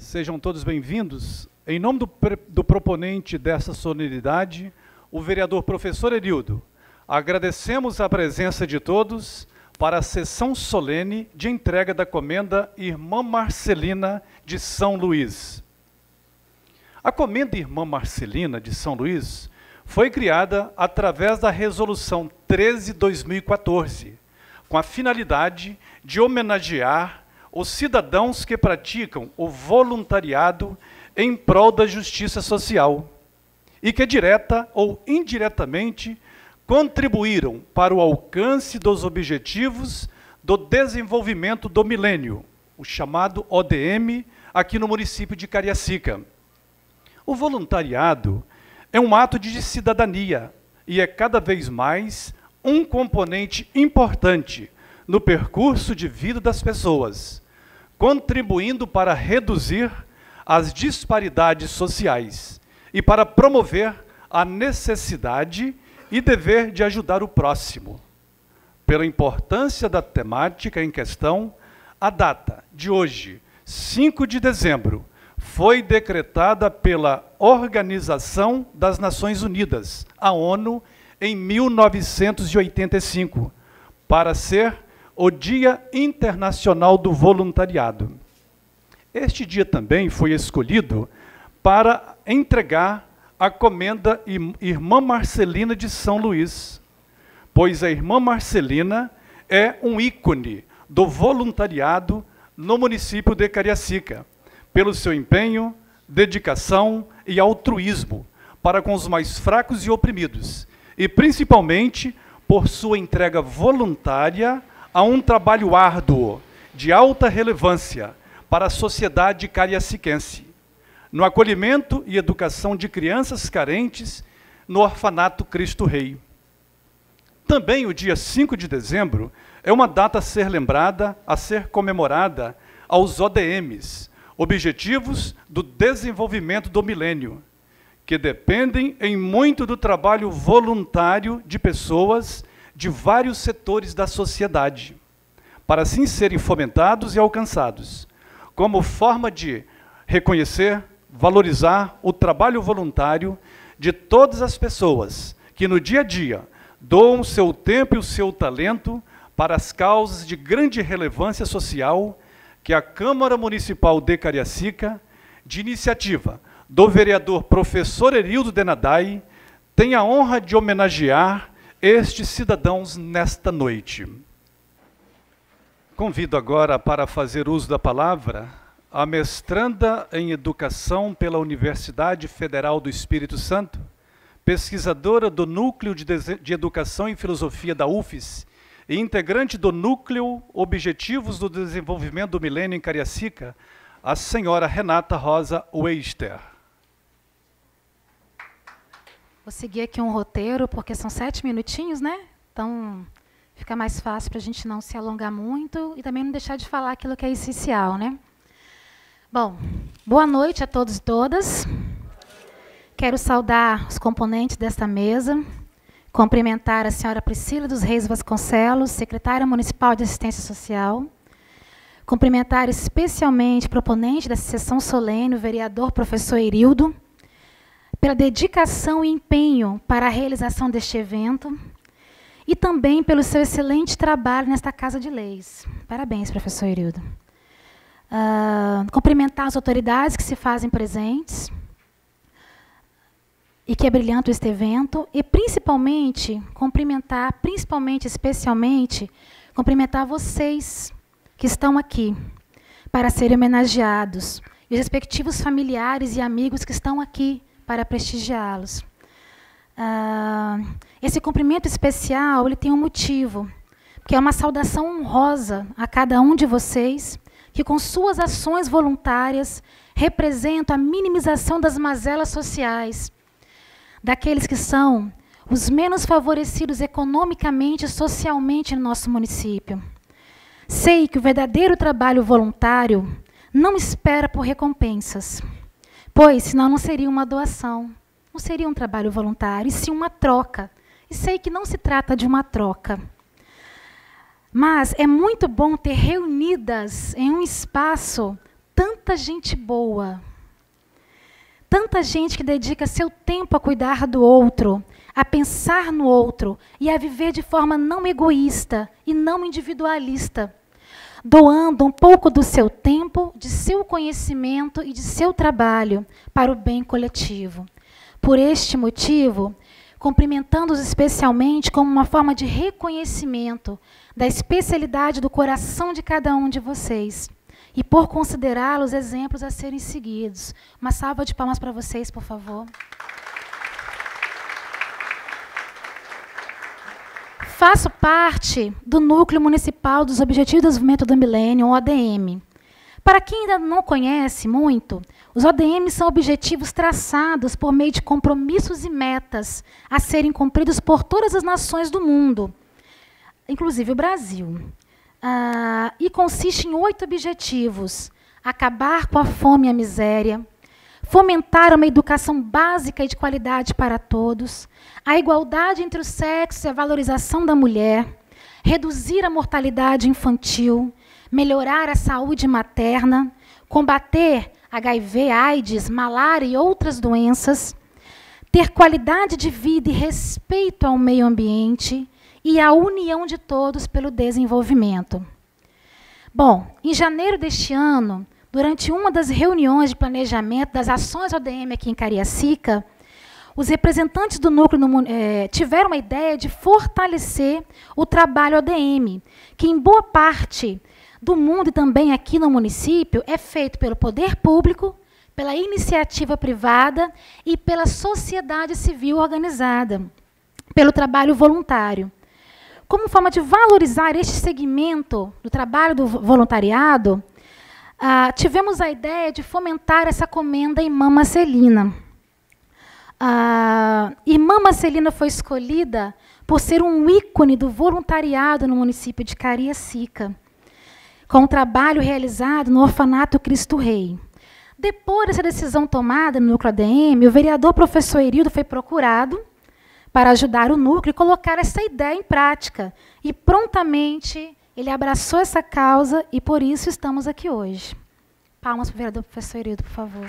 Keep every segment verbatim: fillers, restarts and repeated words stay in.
Sejam todos bem-vindos. Em nome do, do proponente dessa solenidade, o vereador professor Erildo, agradecemos a presença de todos para a sessão solene de entrega da comenda Irmã Marcelina de São Luís. A comenda Irmã Marcelina de São Luís foi criada através da Resolução treze de dois mil e quatorze, com a finalidade de homenagear os cidadãos que praticam o voluntariado em prol da justiça social e que, direta ou indiretamente, contribuíram para o alcance dos objetivos do desenvolvimento do milênio, o chamado O D M, aqui no município de Cariacica. O voluntariado é um ato de cidadania e é cada vez mais um componente importante no percurso de vida das pessoas, contribuindo para reduzir as disparidades sociais e para promover a necessidade e dever de ajudar o próximo. Pela importância da temática em questão, a data de hoje, cinco de dezembro, foi decretada pela Organização das Nações Unidas, a ONU, em mil novecentos e oitenta e cinco, para ser o Dia Internacional do Voluntariado. Este dia também foi escolhido para entregar a comenda Irmã Marcelina de São Luís, pois a Irmã Marcelina é um ícone do voluntariado no município de Cariacica, pelo seu empenho, dedicação e altruísmo para com os mais fracos e oprimidos, e principalmente por sua entrega voluntária a um trabalho árduo, de alta relevância para a sociedade cariaciquense, no acolhimento e educação de crianças carentes no orfanato Cristo Rei. Também o dia cinco de dezembro é uma data a ser lembrada, a ser comemorada aos O D Ms, Objetivos do Desenvolvimento do Milênio, que dependem em muito do trabalho voluntário de pessoas de vários setores da sociedade, para assim serem fomentados e alcançados, como forma de reconhecer, valorizar o trabalho voluntário de todas as pessoas que no dia a dia doam o seu tempo e o seu talento para as causas de grande relevância social que a Câmara Municipal de Cariacica, de iniciativa do vereador professor Erildo Denadai, tem a honra de homenagear estes cidadãos nesta noite. Convido agora para fazer uso da palavra a mestranda em Educação pela Universidade Federal do Espírito Santo, pesquisadora do Núcleo de, de Educação e Filosofia da U F S e integrante do Núcleo Objetivos do Desenvolvimento do Milênio em Cariacica, a senhora Renata Rosa Weister. Vou seguir aqui um roteiro, porque são sete minutinhos, né? Então, fica mais fácil para a gente não se alongar muito e também não deixar de falar aquilo que é essencial, né? Bom, boa noite a todos e todas. Quero saudar os componentes desta mesa, cumprimentar a senhora Priscila dos Reis Vasconcelos, secretária municipal de Assistência Social, cumprimentar especialmente o proponente dessa sessão solene, o vereador professor Erildo, pela dedicação e empenho para a realização deste evento e também pelo seu excelente trabalho nesta Casa de Leis. Parabéns, professor Erildo. Uh, cumprimentar as autoridades que se fazem presentes e que é brilhante este evento, e principalmente, cumprimentar, principalmente, especialmente, cumprimentar vocês que estão aqui para serem homenageados, e os respectivos familiares e amigos que estão aqui para prestigiá-los. Uh, esse cumprimento especial ele tem um motivo, que é uma saudação honrosa a cada um de vocês, que com suas ações voluntárias representam a minimização das mazelas sociais, daqueles que são os menos favorecidos economicamente e socialmente no nosso município. Sei que o verdadeiro trabalho voluntário não espera por recompensas, pois senão não seria uma doação, não seria um trabalho voluntário, e sim uma troca. E sei que não se trata de uma troca. Mas é muito bom ter reunidas em um espaço tantas tanta gente boa, tanta gente que dedica seu tempo a cuidar do outro, a pensar no outro e a viver de forma não egoísta e não individualista, doando um pouco do seu tempo, de seu conhecimento e de seu trabalho para o bem coletivo. Por este motivo, cumprimentando-os especialmente como uma forma de reconhecimento da especialidade do coração de cada um de vocês e por considerá-los exemplos a serem seguidos. Uma salva de palmas para vocês, por favor. Faço parte do Núcleo Municipal dos Objetivos do Desenvolvimento do Milênio, O D M. Para quem ainda não conhece muito, os O D M são objetivos traçados por meio de compromissos e metas a serem cumpridos por todas as nações do mundo, inclusive o Brasil. Ah, e consiste em oito objetivos: acabar com a fome e a miséria, fomentar uma educação básica e de qualidade para todos, a igualdade entre os sexos e a valorização da mulher, reduzir a mortalidade infantil, melhorar a saúde materna, combater H I V, AIDS, malária e outras doenças, ter qualidade de vida e respeito ao meio ambiente e a união de todos pelo desenvolvimento. Bom, em janeiro deste ano, durante uma das reuniões de planejamento das ações O D M aqui em Cariacica, os representantes do núcleo no, eh, tiveram a ideia de fortalecer o trabalho O D M, que em boa parte do mundo e também aqui no município é feito pelo poder público, pela iniciativa privada e pela sociedade civil organizada, pelo trabalho voluntário. Como forma de valorizar este segmento do trabalho do voluntariado, ah, tivemos a ideia de fomentar essa comenda Irmã Marcelina. A Irmã Marcelina foi escolhida por ser um ícone do voluntariado no município de Cariacica, com o trabalho realizado no Orfanato Cristo Rei. Depois dessa decisão tomada no Núcleo A D M, o vereador professor Erildo foi procurado para ajudar o núcleo e colocar essa ideia em prática. E prontamente ele abraçou essa causa e por isso estamos aqui hoje. Palmas para o vereador professor Erildo, por favor.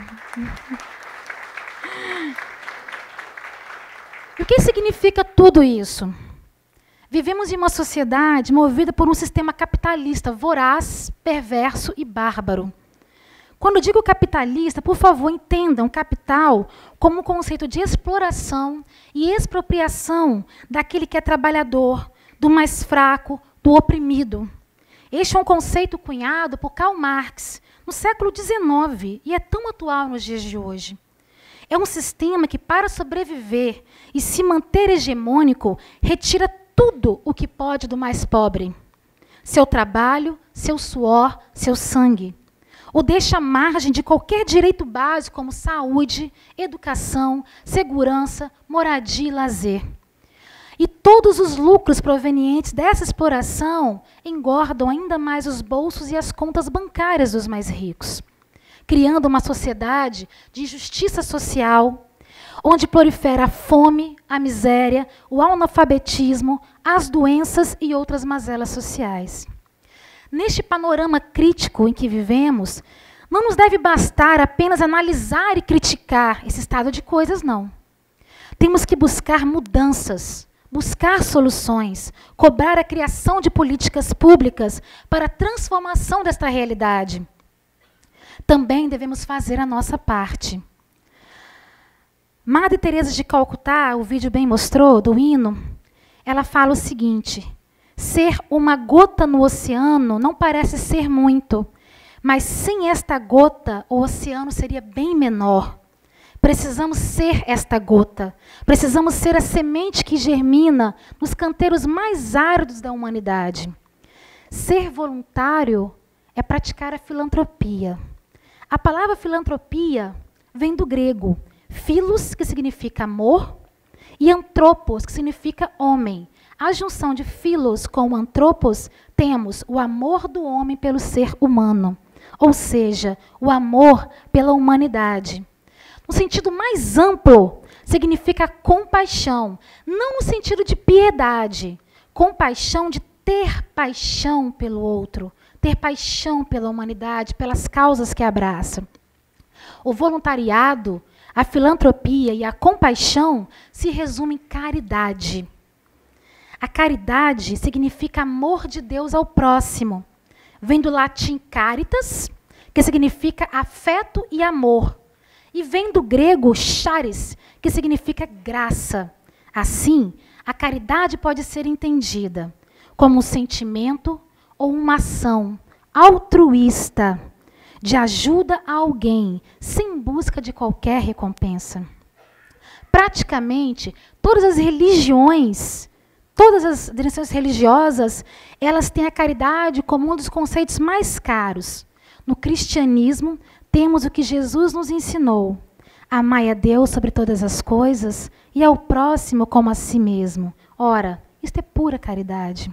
E o que significa tudo isso? Vivemos em uma sociedade movida por um sistema capitalista voraz, perverso e bárbaro. Quando digo capitalista, por favor, entendam capital como um conceito de exploração e expropriação daquele que é trabalhador, do mais fraco, do oprimido. Este é um conceito cunhado por Karl Marx no século dezenove e é tão atual nos dias de hoje. É um sistema que, para sobreviver e se manter hegemônico, retira tudo o que pode do mais pobre. Seu trabalho, seu suor, seu sangue. O deixa à margem de qualquer direito básico como saúde, educação, segurança, moradia e lazer. E todos os lucros provenientes dessa exploração engordam ainda mais os bolsos e as contas bancárias dos mais ricos, criando uma sociedade de injustiça social, onde prolifera a fome, a miséria, o analfabetismo, as doenças e outras mazelas sociais. Neste panorama crítico em que vivemos, não nos deve bastar apenas analisar e criticar esse estado de coisas, não. Temos que buscar mudanças, buscar soluções, cobrar a criação de políticas públicas para a transformação desta realidade. Também devemos fazer a nossa parte. Madre Teresa de Calcutá, o vídeo bem mostrou, do hino, ela fala o seguinte: ser uma gota no oceano não parece ser muito, mas sem esta gota, o oceano seria bem menor. Precisamos ser esta gota, precisamos ser a semente que germina nos canteiros mais áridos da humanidade. Ser voluntário é praticar a filantropia. A palavra filantropia vem do grego, philos, que significa amor, e anthropos, que significa homem. A junção de philos com anthropos, temos o amor do homem pelo ser humano, ou seja, o amor pela humanidade. No sentido mais amplo, significa compaixão, não no sentido de piedade, compaixão de ter paixão pelo outro, ter paixão pela humanidade, pelas causas que abraça. O voluntariado, a filantropia e a compaixão se resumem em caridade. A caridade significa amor de Deus ao próximo. Vem do latim caritas, que significa afeto e amor. E vem do grego charis, que significa graça. Assim, a caridade pode ser entendida como um sentimento ou uma ação altruísta de ajuda a alguém, sem busca de qualquer recompensa. Praticamente, todas as religiões, todas as direções religiosas, elas têm a caridade como um dos conceitos mais caros. No cristianismo, temos o que Jesus nos ensinou: amai a Deus sobre todas as coisas e ao próximo como a si mesmo. Ora, isto é pura caridade.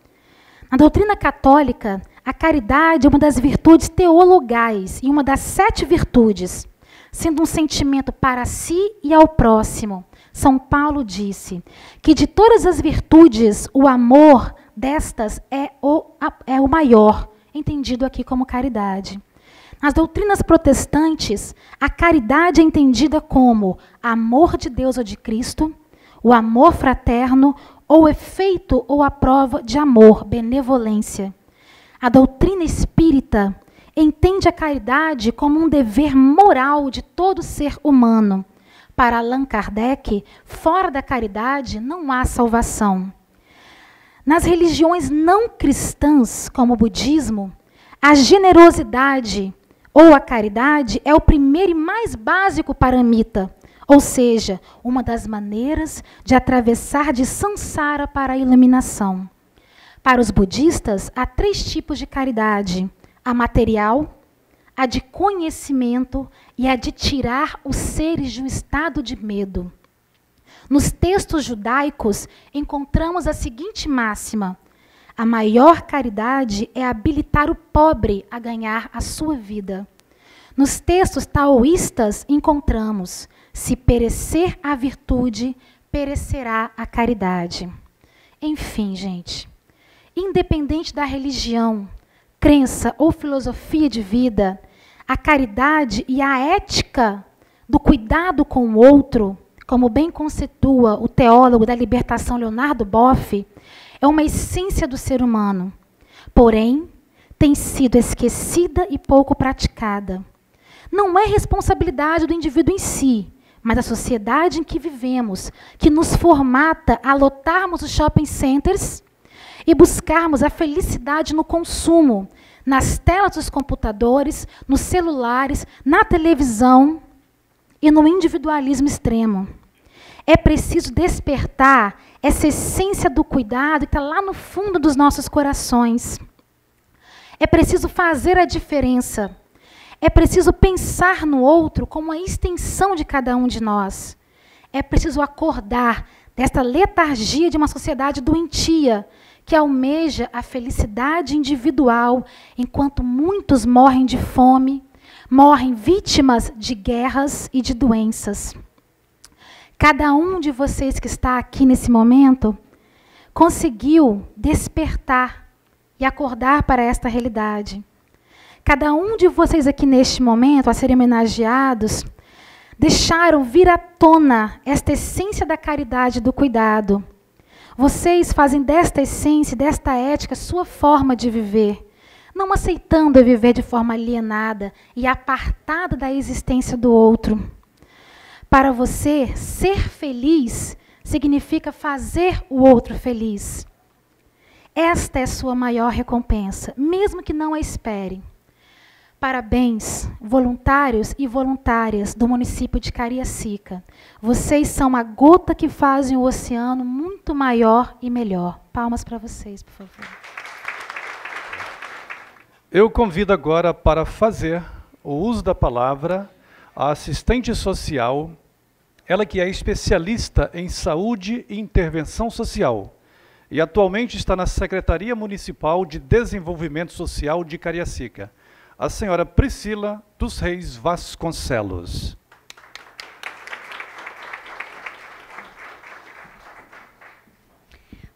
Na doutrina católica, a caridade é uma das virtudes teologais e uma das sete virtudes, sendo um sentimento para si e ao próximo. São Paulo disse que de todas as virtudes, o amor destas é o, é o maior, entendido aqui como caridade. Nas doutrinas protestantes, a caridade é entendida como amor de Deus ou de Cristo, o amor fraterno, ou o efeito ou a prova de amor, benevolência. A doutrina espírita entende a caridade como um dever moral de todo ser humano. Para Allan Kardec, fora da caridade não há salvação. Nas religiões não cristãs, como o budismo, a generosidade ou a caridade é o primeiro e mais básico paramita, ou seja, uma das maneiras de atravessar de samsara para a iluminação. Para os budistas, há três tipos de caridade: a material, a de conhecimento e a de tirar os seres de um estado de medo. Nos textos judaicos, encontramos a seguinte máxima: a maior caridade é habilitar o pobre a ganhar a sua vida. Nos textos taoístas, encontramos: se perecer a virtude, perecerá a caridade. Enfim, gente, independente da religião, crença ou filosofia de vida, a caridade e a ética do cuidado com o outro, como bem conceitua o teólogo da libertação Leonardo Boff, é uma essência do ser humano. Porém, tem sido esquecida e pouco praticada. Não é responsabilidade do indivíduo em si, mas da sociedade em que vivemos, que nos formata a lotarmos os shopping centers e buscarmos a felicidade no consumo, nas telas dos computadores, nos celulares, na televisão e no individualismo extremo. É preciso despertar essa essência do cuidado que está lá no fundo dos nossos corações. É preciso fazer a diferença. É preciso pensar no outro como a extensão de cada um de nós. É preciso acordar desta letargia de uma sociedade doentia, que almeja a felicidade individual, enquanto muitos morrem de fome, morrem vítimas de guerras e de doenças. Cada um de vocês que está aqui nesse momento conseguiu despertar e acordar para esta realidade. Cada um de vocês aqui neste momento, a serem homenageados, deixaram vir à tona esta essência da caridade e do cuidado. Vocês fazem desta essência, desta ética, sua forma de viver, não aceitando viver de forma alienada e apartada da existência do outro. Para você, ser feliz significa fazer o outro feliz. Esta é sua maior recompensa, mesmo que não a espere. Parabéns, voluntários e voluntárias do município de Cariacica. Vocês são a gota que fazem o oceano muito maior e melhor. Palmas para vocês, por favor. Eu convido agora para fazer o uso da palavra a assistente social, ela que é especialista em saúde e intervenção social e atualmente está na Secretaria Municipal de Desenvolvimento Social de Cariacica, a senhora Priscila dos Reis Vasconcelos.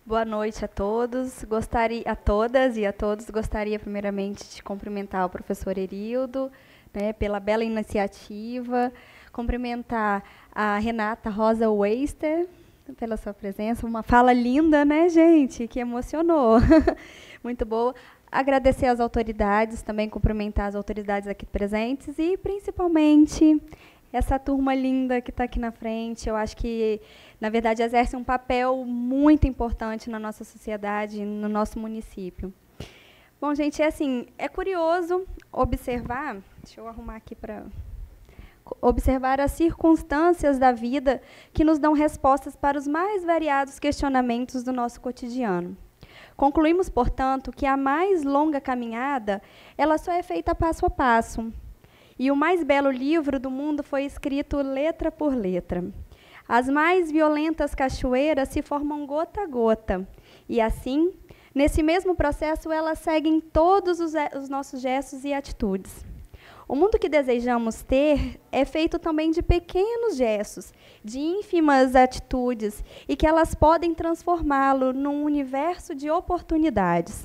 Boa noite a todos. Gostaria, a todas e a todos. Gostaria, primeiramente, de cumprimentar o professor Erildo, né, pela bela iniciativa. Cumprimentar a Renata Rosa Weister, pela sua presença. Uma fala linda, né, gente? Que emocionou. Muito boa. Agradecer às autoridades, também cumprimentar as autoridades aqui presentes e, principalmente, essa turma linda que está aqui na frente. Eu acho que, na verdade, exerce um papel muito importante na nossa sociedade, no nosso município. Bom, gente, é assim, é curioso observar, deixa eu arrumar aqui para observar as circunstâncias da vida que nos dão respostas para os mais variados questionamentos do nosso cotidiano. Concluímos, portanto, que a mais longa caminhada, ela só é feita passo a passo. E o mais belo livro do mundo foi escrito letra por letra. As mais violentas cachoeiras se formam gota a gota. E assim, nesse mesmo processo, elas seguem todos os, os nossos gestos e atitudes. O mundo que desejamos ter é feito também de pequenos gestos, de ínfimas atitudes, e que elas podem transformá-lo num universo de oportunidades.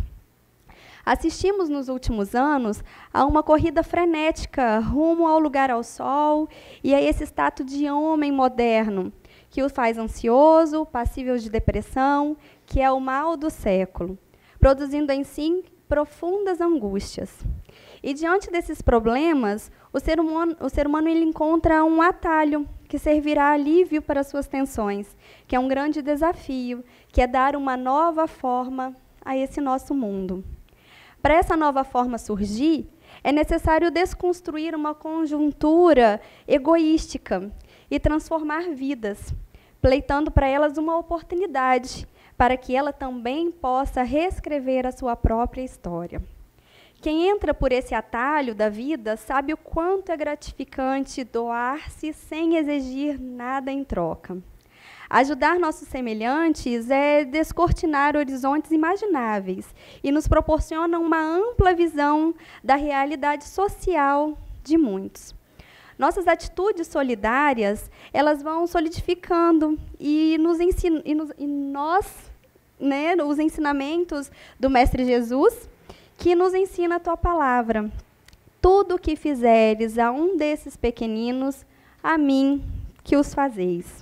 Assistimos nos últimos anos a uma corrida frenética rumo ao lugar ao sol e a esse status de homem moderno, que o faz ansioso, passível de depressão, que é o mal do século, produzindo em si profundas angústias. E, diante desses problemas, o ser humano, o ser humano ele encontra um atalho que servirá alívio para suas tensões, que é um grande desafio, que é dar uma nova forma a esse nosso mundo. Para essa nova forma surgir, é necessário desconstruir uma conjuntura egoística e transformar vidas, pleitando para elas uma oportunidade, para que ela também possa reescrever a sua própria história. Quem entra por esse atalho da vida sabe o quanto é gratificante doar-se sem exigir nada em troca. Ajudar nossos semelhantes é descortinar horizontes imagináveis e nos proporciona uma ampla visão da realidade social de muitos. Nossas atitudes solidárias, elas vão solidificando e, nos ensin- e, nos, e nós, né, os ensinamentos do Mestre Jesus, que nos ensina a tua palavra. Tudo o que fizeres a um desses pequeninos, a mim que os fazeis.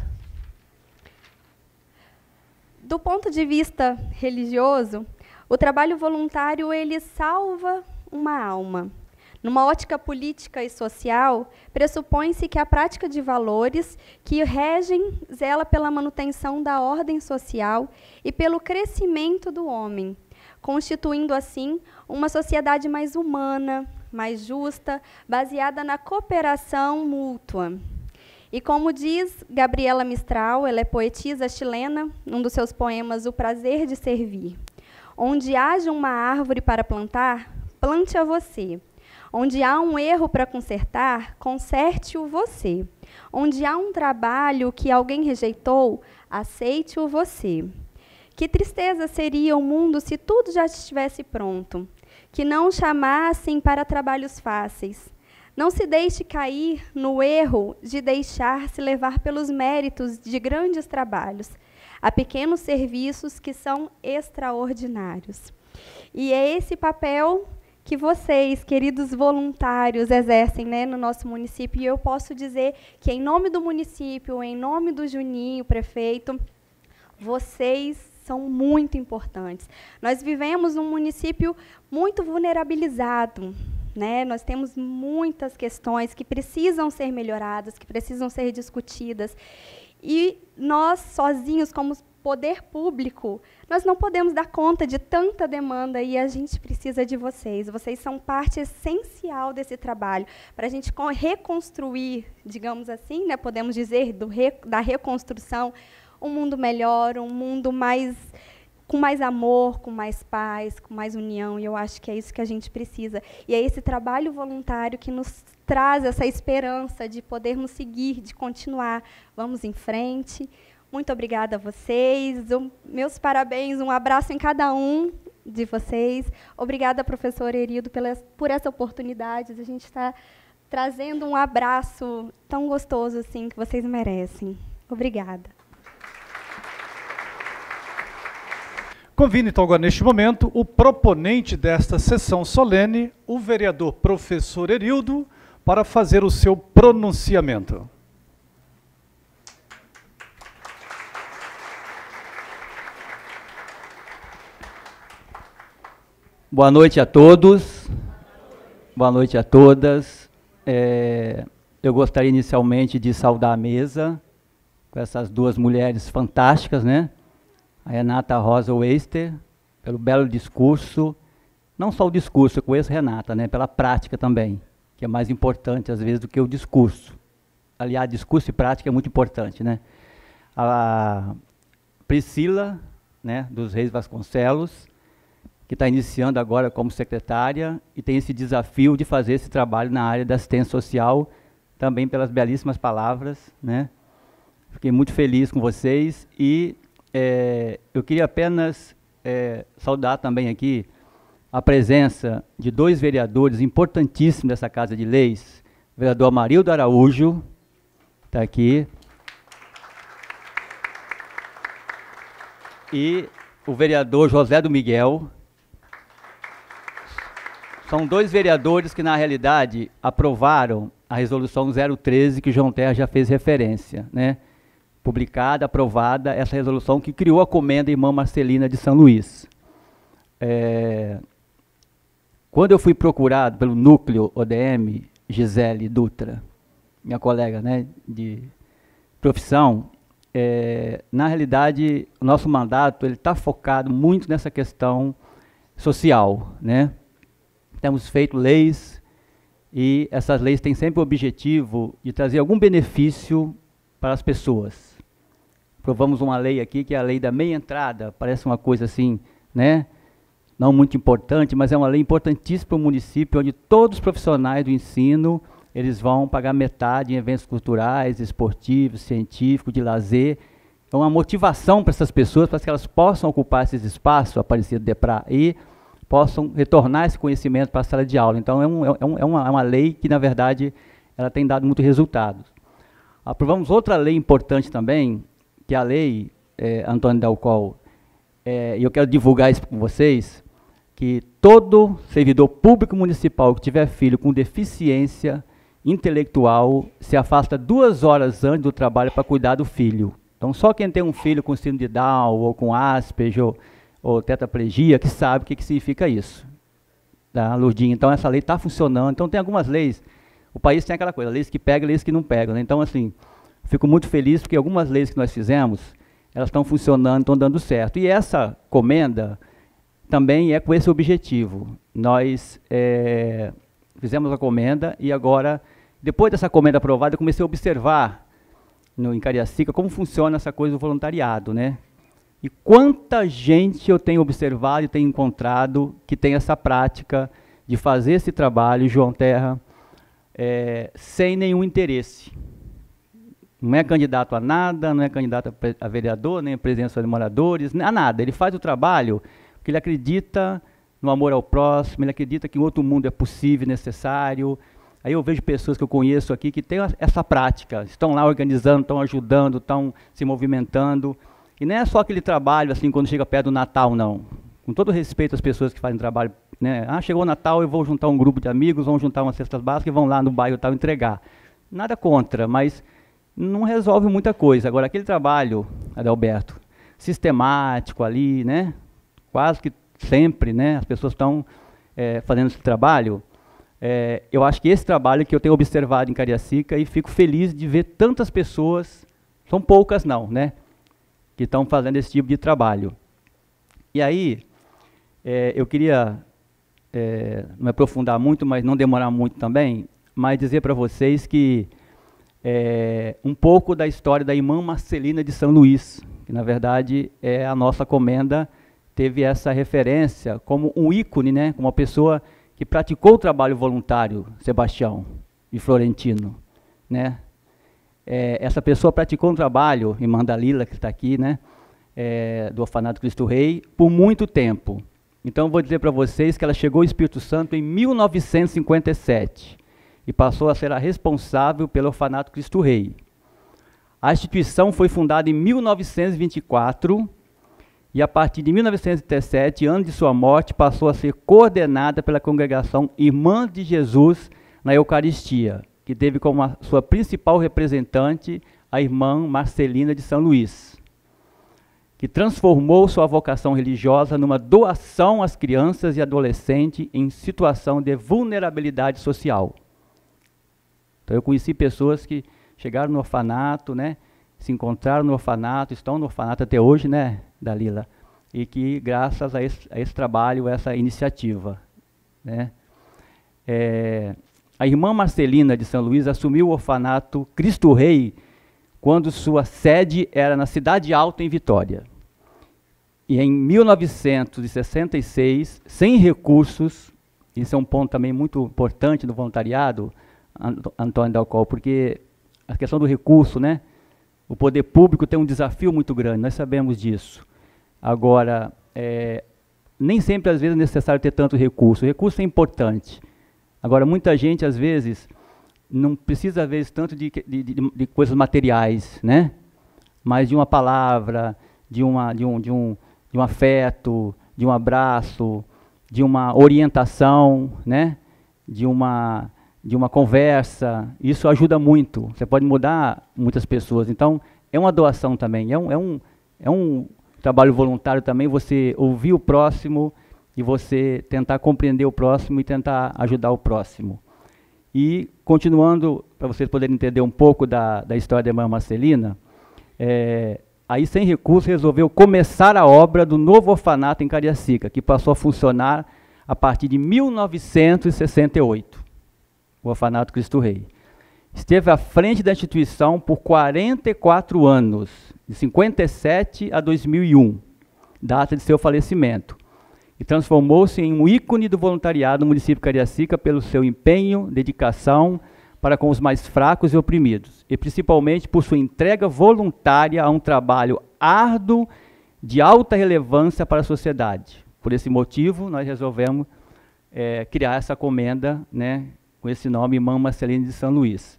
Do ponto de vista religioso, o trabalho voluntário ele salva uma alma. Numa ótica política e social, pressupõe-se que a prática de valores que regem zela pela manutenção da ordem social e pelo crescimento do homem, constituindo, assim, uma sociedade mais humana, mais justa, baseada na cooperação mútua. E como diz Gabriela Mistral, ela é poetisa chilena, num dos seus poemas, O Prazer de Servir. Onde haja uma árvore para plantar, plante-a você. Onde há um erro para consertar, conserte-o você. Onde há um trabalho que alguém rejeitou, aceite-o você. Que tristeza seria o mundo se tudo já estivesse pronto, que não chamassem para trabalhos fáceis. Não se deixe cair no erro de deixar-se levar pelos méritos de grandes trabalhos. Há pequenos serviços que são extraordinários. E é esse papel que vocês, queridos voluntários, exercem, né, no nosso município. E eu posso dizer que, em nome do município, em nome do Juninho, prefeito, vocês são muito importantes. Nós vivemos num município muito vulnerabilizado, né? Nós temos muitas questões que precisam ser melhoradas, que precisam ser discutidas. E nós, sozinhos, como poder público, nós não podemos dar conta de tanta demanda e a gente precisa de vocês. Vocês são parte essencial desse trabalho para a gente reconstruir, digamos assim, né, podemos dizer, do re, da reconstrução, um mundo melhor, um mundo mais com mais amor, com mais paz, com mais união, e eu acho que é isso que a gente precisa. E é esse trabalho voluntário que nos traz essa esperança de podermos seguir, de continuar. Vamos em frente. Muito obrigada a vocês. Um, meus parabéns, um abraço em cada um de vocês. Obrigada, professor Erildo, pela, por essa oportunidade. A gente está trazendo um abraço tão gostoso assim que vocês merecem. Obrigada. Convido então agora neste momento o proponente desta sessão solene, o vereador professor Erildo, para fazer o seu pronunciamento. Boa noite a todos, boa noite a todas. É, eu gostaria inicialmente de saudar a mesa com essas duas mulheres fantásticas, né? A Renata Rosa Weister, pelo belo discurso, não só o discurso, eu conheço a Renata, né? Pela prática também, que é mais importante às vezes do que o discurso. Aliás, discurso e prática é muito importante, né? A Priscila, né, dos Reis Vasconcelos, que está iniciando agora como secretária e tem esse desafio de fazer esse trabalho na área da assistência social, também pelas belíssimas palavras, né? Fiquei muito feliz com vocês e é, eu queria apenas é, saudar também aqui a presença de dois vereadores importantíssimos dessa Casa de Leis, o vereador Amarildo Araújo, está aqui, e o vereador José do Miguel. São dois vereadores que, na realidade, aprovaram a resolução zero treze, que o João Terra já fez referência, né? Publicada, aprovada, essa resolução que criou a Comenda Irmã Marcelina de São Luís. É, quando eu fui procurado pelo núcleo O D M, Gisele Dutra, minha colega, né, de profissão, é, na realidade, o nosso mandato está focado muito nessa questão social, né? Temos feito leis e essas leis têm sempre o objetivo de trazer algum benefício para as pessoas. Aprovamos uma lei aqui que é a lei da meia entrada, parece uma coisa assim, né? Não muito importante, mas é uma lei importantíssima para o município, onde todos os profissionais do ensino, eles vão pagar metade em eventos culturais, esportivos, científicos, de lazer. É uma motivação para essas pessoas, para que elas possam ocupar esses espaços, Aparecido Deprá, e possam retornar esse conhecimento para a sala de aula. Então, é, um, é, um, é, uma, é uma lei que, na verdade, ela tem dado muitos resultados. Aprovamos outra lei importante também, que é a lei, é, Antônio Dalcol, é, e eu quero divulgar isso com vocês, que todo servidor público municipal que tiver filho com deficiência intelectual se afasta duas horas antes do trabalho para cuidar do filho. Então, só quem tem um filho com síndrome de Down, ou com Asperger, ou ou tetraplegia, que sabe o que, que significa isso. Tá, Lourdinha? Então, essa lei está funcionando. Então, tem algumas leis, o país tem aquela coisa, leis que pegam e leis que não pegam, né? Então, assim, fico muito feliz porque algumas leis que nós fizemos, elas estão funcionando, estão dando certo. E essa comenda também é com esse objetivo. Nós é, fizemos a comenda e agora, depois dessa comenda aprovada, eu comecei a observar no, em Cariacica como funciona essa coisa do voluntariado, né? E quanta gente eu tenho observado e tenho encontrado que tem essa prática de fazer esse trabalho, João Terra, é, sem nenhum interesse. Não é candidato a nada, não é candidato a vereador, nem a presença de moradores, a nada. Ele faz o trabalho porque ele acredita no amor ao próximo, ele acredita que um outro mundo é possível, necessário. Aí eu vejo pessoas que eu conheço aqui que têm essa prática, estão lá organizando, estão ajudando, estão se movimentando. E não é só aquele trabalho, assim, quando chega perto do Natal, não. Com todo respeito às pessoas que fazem trabalho, né? Ah, chegou o Natal, eu vou juntar um grupo de amigos, vão juntar umas cestas básicas e vão lá no bairro tal entregar. Nada contra, mas não resolve muita coisa. Agora, aquele trabalho, Adalberto, sistemático ali, né? Quase que sempre, né? As pessoas estão é, fazendo esse trabalho. É, eu acho que esse trabalho que eu tenho observado em Cariacica e fico feliz de ver tantas pessoas, são poucas não, né? Que estão fazendo esse tipo de trabalho. E aí, é, eu queria é, não me aprofundar muito, mas não demorar muito também, mas dizer para vocês que é, um pouco da história da irmã Marcelina de São Luís, que na verdade é a nossa comenda, teve essa referência como um ícone, né, como uma pessoa que praticou o trabalho voluntário, Sebastião e Florentino, né? É, essa pessoa praticou um trabalho, irmã Dalila, que está aqui, né, é, do Orfanato Cristo Rei, por muito tempo. Então, vou dizer para vocês que ela chegou ao Espírito Santo em mil novecentos e cinquenta e sete e passou a ser a responsável pelo Orfanato Cristo Rei. A instituição foi fundada em mil novecentos e vinte e quatro e a partir de mil novecentos e trinta e sete, ano de sua morte, passou a ser coordenada pela congregação Irmãs de Jesus na Eucaristia, que teve como a sua principal representante a irmã Marcelina de São Luís, que transformou sua vocação religiosa numa doação às crianças e adolescentes em situação de vulnerabilidade social. Então eu conheci pessoas que chegaram no orfanato, né, se encontraram no orfanato, estão no orfanato até hoje, né, Dalila, e que graças a esse, a esse trabalho, essa iniciativa, né, é, a irmã Marcelina de São Luís assumiu o orfanato Cristo Rei quando sua sede era na Cidade Alta, em Vitória. E em mil novecentos e sessenta e seis, sem recursos, isso é um ponto também muito importante do voluntariado, Antônio Dalcol, porque a questão do recurso, né? O poder público tem um desafio muito grande, nós sabemos disso. Agora, é, nem sempre, às vezes, é necessário ter tanto recurso. O recurso é importante. Agora, muita gente, às vezes, não precisa, às vezes, tanto de, de, de, de coisas materiais, né? Mas de uma palavra, de, uma, de, um, de, um, de um afeto, de um abraço, de uma orientação, né? De uma... de uma conversa, isso ajuda muito, você pode mudar muitas pessoas, então é uma doação também, é um, é um, é um trabalho voluntário também, você ouvir o próximo e você tentar compreender o próximo e tentar ajudar o próximo. E continuando, para vocês poderem entender um pouco da, da história da irmã Marcelina, é, aí sem recurso resolveu começar a obra do novo orfanato em Cariacica, que passou a funcionar a partir de mil novecentos e sessenta e oito. O Orfanato Cristo Rei. Esteve à frente da instituição por quarenta e quatro anos, de cinquenta e sete a dois mil e um, data de seu falecimento, e transformou-se em um ícone do voluntariado no município de Cariacica pelo seu empenho, dedicação para com os mais fracos e oprimidos, e principalmente por sua entrega voluntária a um trabalho árduo de alta relevância para a sociedade. Por esse motivo, nós resolvemos é, criar essa comenda, né, com esse nome, Irmã Marcelina de São Luís.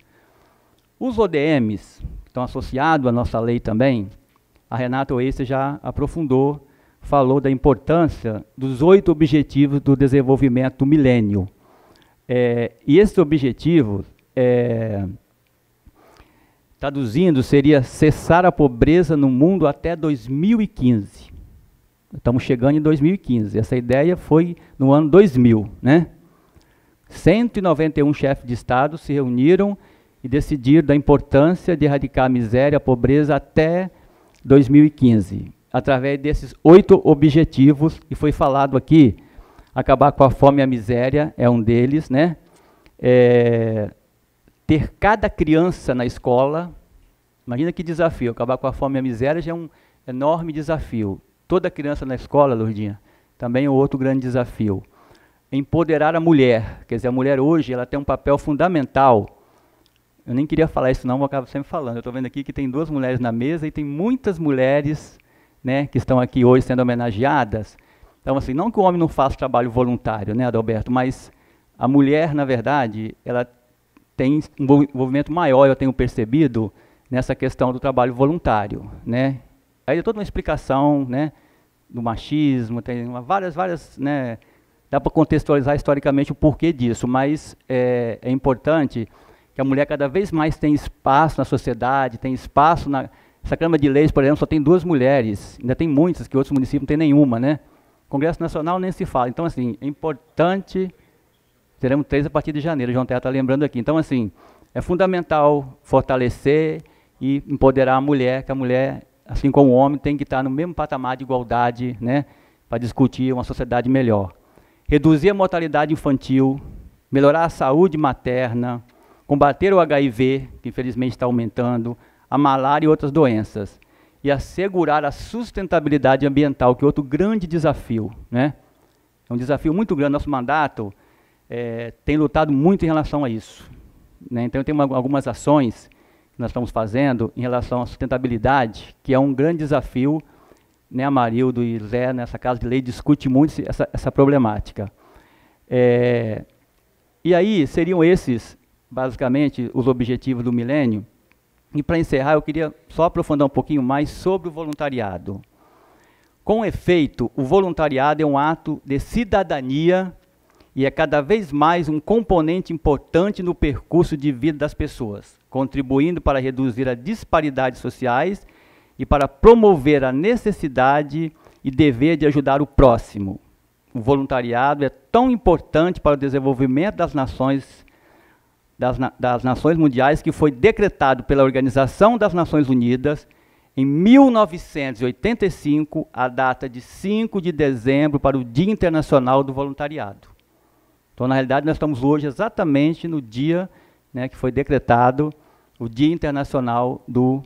Os O D Ms estão associados à nossa lei também. A Renata Oeste já aprofundou, falou da importância dos oito objetivos do desenvolvimento do milênio. É, e esses objetivos, é, traduzindo, seria cessar a pobreza no mundo até dois mil e quinze. Estamos chegando em dois mil e quinze. Essa ideia foi no ano dois mil, né? cento e noventa e um chefes de Estado se reuniram e decidiram da importância de erradicar a miséria, a pobreza até dois mil e quinze, através desses oito objetivos, e foi falado aqui, acabar com a fome e a miséria é um deles, né? É, ter cada criança na escola, imagina que desafio, acabar com a fome e a miséria já é um enorme desafio. Toda criança na escola, Lourdinha, também é outro grande desafio. Empoderar a mulher, quer dizer, a mulher hoje ela tem um papel fundamental. Eu nem queria falar isso não, mas eu acabo sempre falando. Eu estou vendo aqui que tem duas mulheres na mesa e tem muitas mulheres, né, que estão aqui hoje sendo homenageadas. Então, assim, não que o homem não faça trabalho voluntário, né, Adalberto, mas a mulher, na verdade, ela tem um envolvimento maior, eu tenho percebido, nessa questão do trabalho voluntário, né. Aí é toda uma explicação, né, do machismo, tem uma, várias, várias, né, dá para contextualizar historicamente o porquê disso, mas é, é importante que a mulher cada vez mais tenha espaço na sociedade, tem espaço na... Essa Câmara de Leis, por exemplo, só tem duas mulheres, ainda tem muitas, que outros municípios não tem nenhuma, né? Congresso Nacional nem se fala. Então, assim, é importante, teremos três a partir de janeiro, o João Terra está lembrando aqui. Então, assim, é fundamental fortalecer e empoderar a mulher, que a mulher, assim como o homem, tem que estar no mesmo patamar de igualdade, né? Para discutir uma sociedade melhor. Reduzir a mortalidade infantil, melhorar a saúde materna, combater o H I V, que infelizmente está aumentando, a malária e outras doenças, e assegurar a sustentabilidade ambiental, que é outro grande desafio, né? É um desafio muito grande. Nosso mandato é, tem lutado muito em relação a isso, né? Então, tem uma, algumas ações que nós estamos fazendo em relação à sustentabilidade, que é um grande desafio, né? A Marildo e Zé, nessa Casa de Lei, discute muito essa, essa problemática. É, e aí, seriam esses, basicamente, os objetivos do milênio. E para encerrar, eu queria só aprofundar um pouquinho mais sobre o voluntariado. Com efeito, o voluntariado é um ato de cidadania e é cada vez mais um componente importante no percurso de vida das pessoas, contribuindo para reduzir as disparidades sociais e para promover a necessidade e dever de ajudar o próximo. O voluntariado é tão importante para o desenvolvimento das nações, das, das nações mundiais que foi decretado pela Organização das Nações Unidas em mil novecentos e oitenta e cinco, a data de cinco de dezembro para o Dia Internacional do Voluntariado. Então, na realidade, nós estamos hoje exatamente no dia, né, que foi decretado o Dia Internacional do,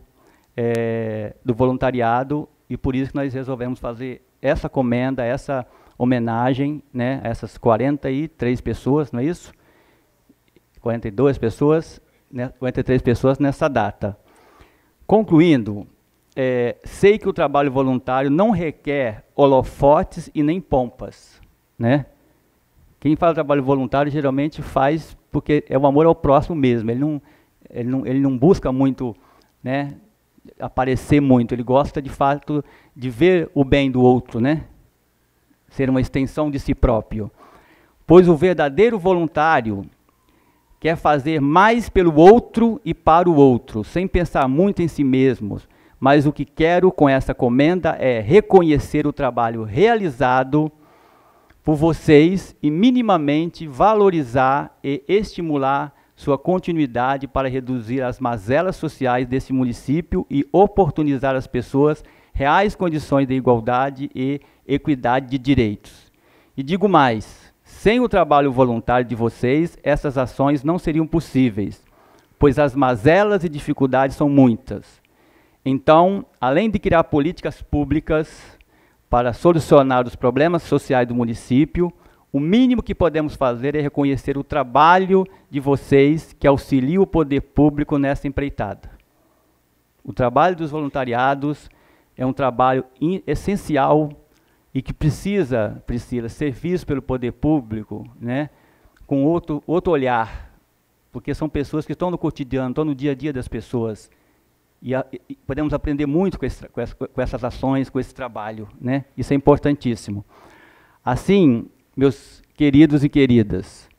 é, do Voluntariado, e por isso que nós resolvemos fazer essa comenda, essa homenagem, né, a essas quarenta e três pessoas, não é isso? quarenta e duas pessoas, né, quarenta e três pessoas nessa data. Concluindo, é, sei que o trabalho voluntário não requer holofotes e nem pompas, né? Quem faz trabalho voluntário geralmente faz porque é o amor ao próximo mesmo. Ele não, ele não, ele não busca muito, né, aparecer muito. Ele gosta de fato de ver o bem do outro, né? Ser uma extensão de si próprio. Pois o verdadeiro voluntário quer fazer mais pelo outro e para o outro, sem pensar muito em si mesmo. Mas o que quero com essa comenda é reconhecer o trabalho realizado por vocês e minimamente valorizar e estimular sua continuidade para reduzir as mazelas sociais desse município e oportunizar às pessoas reais condições de igualdade e equidade de direitos. E digo mais, sem o trabalho voluntário de vocês, essas ações não seriam possíveis, pois as mazelas e dificuldades são muitas. Então, além de criar políticas públicas para solucionar os problemas sociais do município, o mínimo que podemos fazer é reconhecer o trabalho de vocês que auxilia o poder público nessa empreitada. O trabalho dos voluntariados é um trabalho essencial e que precisa, precisa ser visto pelo poder público, né, com outro, outro olhar, porque são pessoas que estão no cotidiano, estão no dia a dia das pessoas. E, a, e podemos aprender muito com, esse, com, essa, com essas ações, com esse trabalho, né? Isso é importantíssimo. Assim, meus queridos e queridas,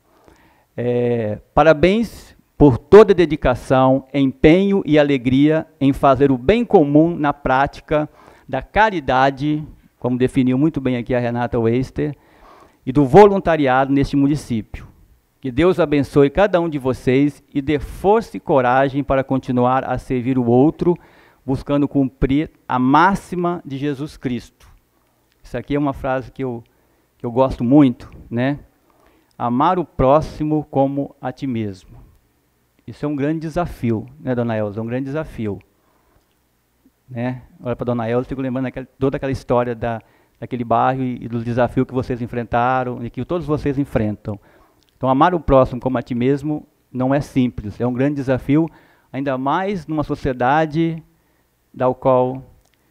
é, parabéns por toda a dedicação, empenho e alegria em fazer o bem comum na prática da caridade, como definiu muito bem aqui a Renata Weister, e do voluntariado neste município. Que Deus abençoe cada um de vocês e dê força e coragem para continuar a servir o outro, buscando cumprir a máxima de Jesus Cristo. Isso aqui é uma frase que eu, que eu gosto muito, né? Amar o próximo como a ti mesmo. Isso é um grande desafio, né, dona Elza? É um grande desafio. Né? Olha para a dona Elza, fico lembrando daquela, toda aquela história da, daquele bairro e, e dos desafios que vocês enfrentaram e que todos vocês enfrentam. Então, amar o próximo como a ti mesmo não é simples, é um grande desafio, ainda mais numa sociedade da qual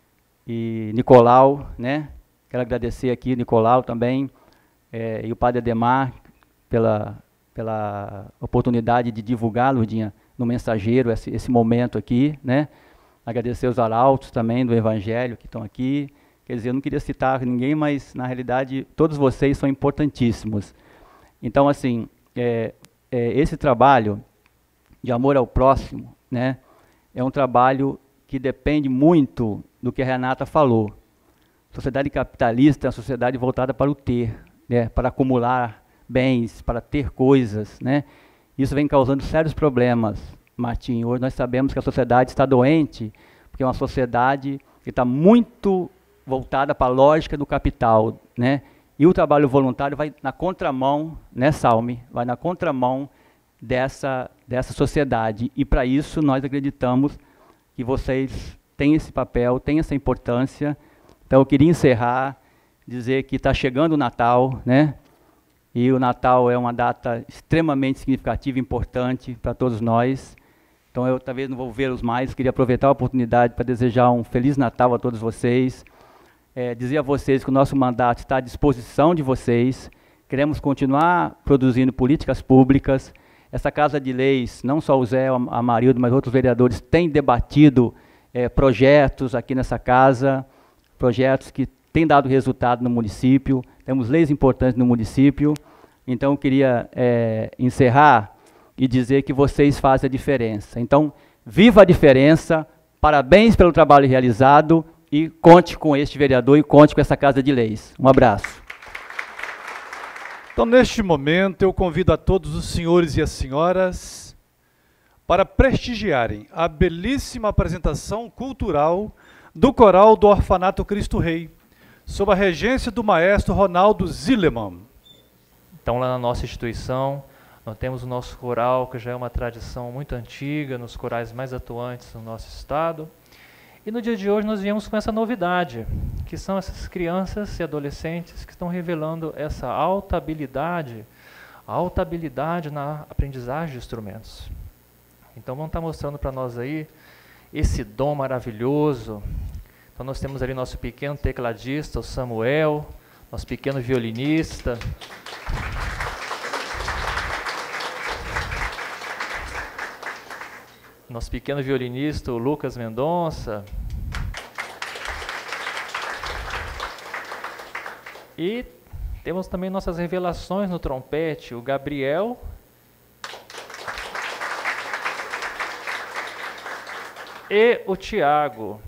e Nicolau, né? Quero agradecer aqui Nicolau também, é, e o padre Ademar pela, pela oportunidade de divulgar, Lourdinha, no Mensageiro, esse, esse momento aqui, né? Agradecer os arautos também do Evangelho que estão aqui. Quer dizer, eu não queria citar ninguém, mas, na realidade, todos vocês são importantíssimos. Então, assim, é, é, esse trabalho de amor ao próximo, né, é um trabalho que depende muito do que a Renata falou. A sociedade capitalista é uma sociedade voltada para o ter, né, para acumular bens, para ter coisas, né. Isso vem causando sérios problemas, Martim. Hoje nós sabemos que a sociedade está doente, porque é uma sociedade que está muito voltada para a lógica do capital, né. E o trabalho voluntário vai na contramão, né, Salme? Vai na contramão dessa, dessa sociedade. E para isso nós acreditamos que vocês têm esse papel, têm essa importância. Então eu queria encerrar, dizer que está chegando o Natal, né? E o Natal é uma data extremamente significativa e importante para todos nós. Então eu talvez não vou vê-los mais, queria aproveitar a oportunidade para desejar um Feliz Natal a todos vocês. É, dizer a vocês que o nosso mandato está à disposição de vocês, queremos continuar produzindo políticas públicas. Essa Casa de Leis, não só o Zé, a Marildo, mas outros vereadores têm debatido é, projetos aqui nessa casa, projetos que tem dado resultado no município, temos leis importantes no município, então eu queria é, encerrar e dizer que vocês fazem a diferença. Então, viva a diferença, parabéns pelo trabalho realizado e conte com este vereador e conte com essa Casa de Leis. Um abraço. Então, neste momento, eu convido a todos os senhores e as senhoras para prestigiarem a belíssima apresentação cultural do Coral do Orfanato Cristo Rei, sob a regência do maestro Ronaldo Zillemann. Então, lá na nossa instituição, nós temos o nosso coral, que já é uma tradição muito antiga, nos corais mais atuantes do nosso estado. E no dia de hoje nós viemos com essa novidade, que são essas crianças e adolescentes que estão revelando essa alta habilidade, alta habilidade na aprendizagem de instrumentos. Então vão estar mostrando para nós aí esse dom maravilhoso. Então nós temos ali nosso pequeno tecladista, o Samuel, nosso pequeno violinista. Nosso pequeno violinista, o Lucas Mendonça. E temos também nossas revelações no trompete, o Gabriel e o Tiago.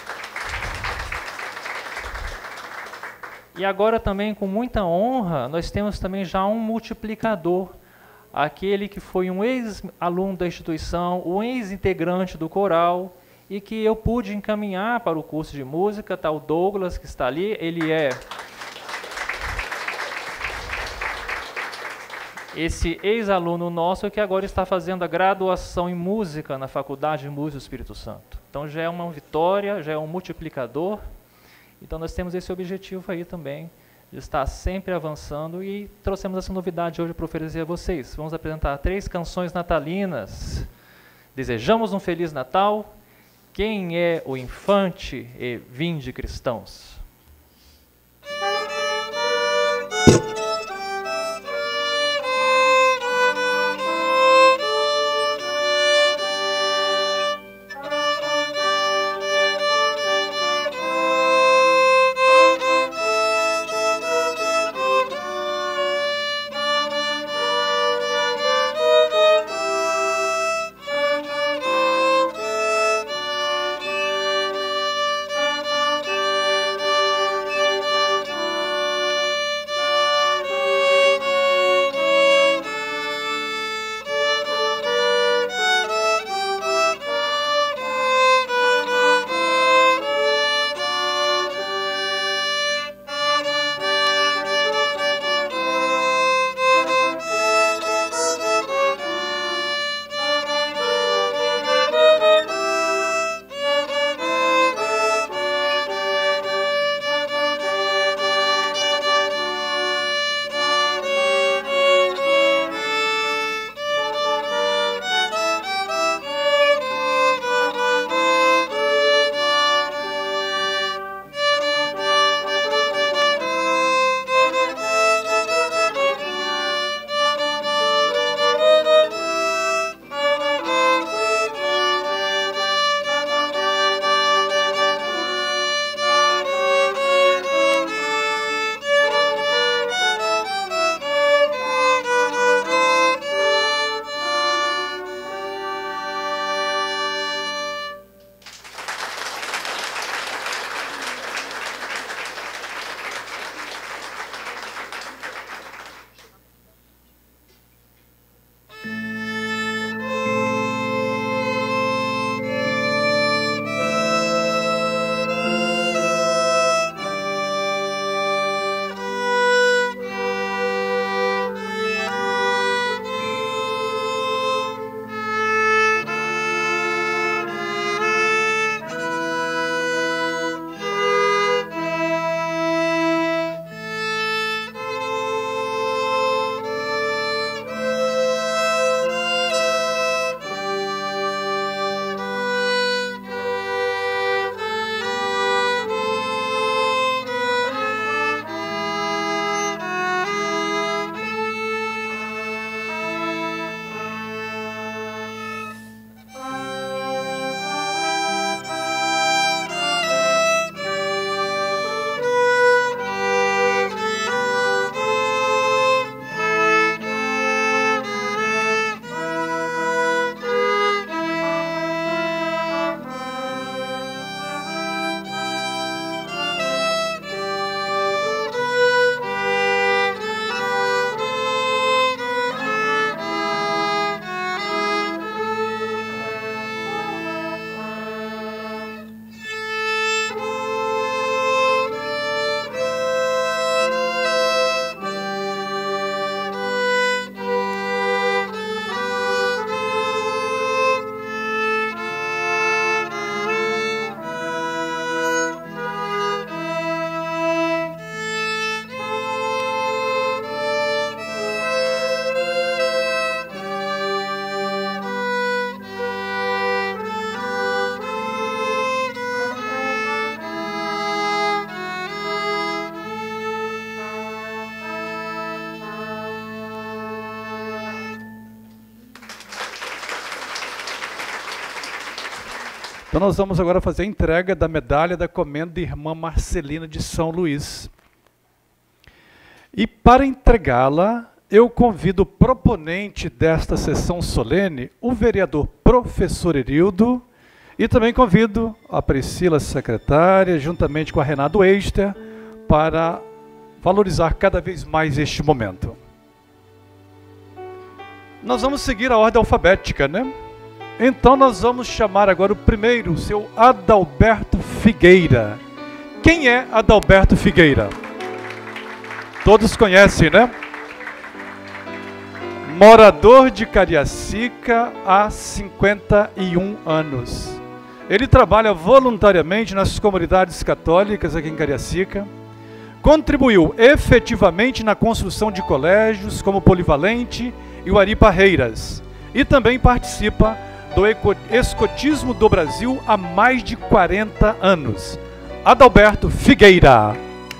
E agora também, com muita honra, nós temos também já um multiplicador, aquele que foi um ex-aluno da instituição, um ex-integrante do coral, e que eu pude encaminhar para o curso de música, tá o Douglas, que está ali, ele é esse ex-aluno nosso que agora está fazendo a graduação em música na Faculdade de Música do Espírito Santo. Então já é uma vitória, já é um multiplicador, então nós temos esse objetivo aí também, de estar sempre avançando, e trouxemos essa novidade hoje para oferecer a vocês. Vamos apresentar três canções natalinas. Desejamos um Feliz Natal. Quem é o infante e vinde cristãos? Thank you. Então nós vamos agora fazer a entrega da medalha da comenda da irmã Marcelina de São Luís. E para entregá-la, eu convido o proponente desta sessão solene, o vereador professor Erildo, e também convido a Priscila, secretária, juntamente com a Renato Eister, para valorizar cada vez mais este momento. Nós vamos seguir a ordem alfabética, né? Então nós vamos chamar agora o primeiro, o seu Adalberto Figueira. Quem é Adalberto Figueira? Todos conhecem, né? Morador de Cariacica há cinquenta e um anos. Ele trabalha voluntariamente nas comunidades católicas aqui em Cariacica. Contribuiu efetivamente na construção de colégios como Polivalente e o Ari Parreiras. E também participa do escotismo do Brasil há mais de quarenta anos. Adalberto Figueira.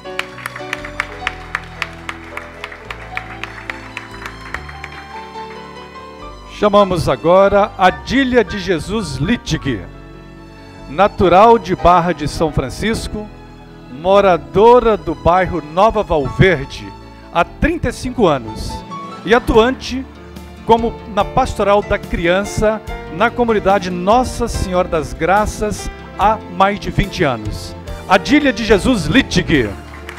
Chamamos agora Adília de Jesus Littig, natural de Barra de São Francisco, moradora do bairro Nova Valverde há trinta e cinco anos e atuante como na Pastoral da Criança na comunidade Nossa Senhora das Graças há mais de vinte anos. Adília de Jesus Littig.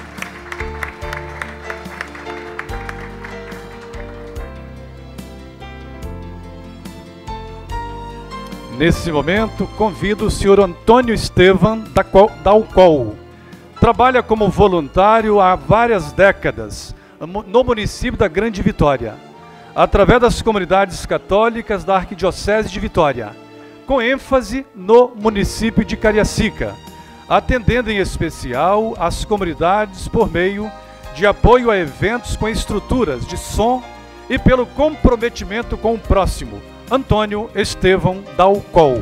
Nesse momento, convido o senhor Antônio Estevam da Dalcol. Trabalha como voluntário há várias décadas no município da Grande Vitória, através das comunidades católicas da Arquidiocese de Vitória, com ênfase no município de Cariacica, atendendo em especial as comunidades por meio de apoio a eventos com estruturas de som e pelo comprometimento com o próximo. Antônio Estevam Dalcol.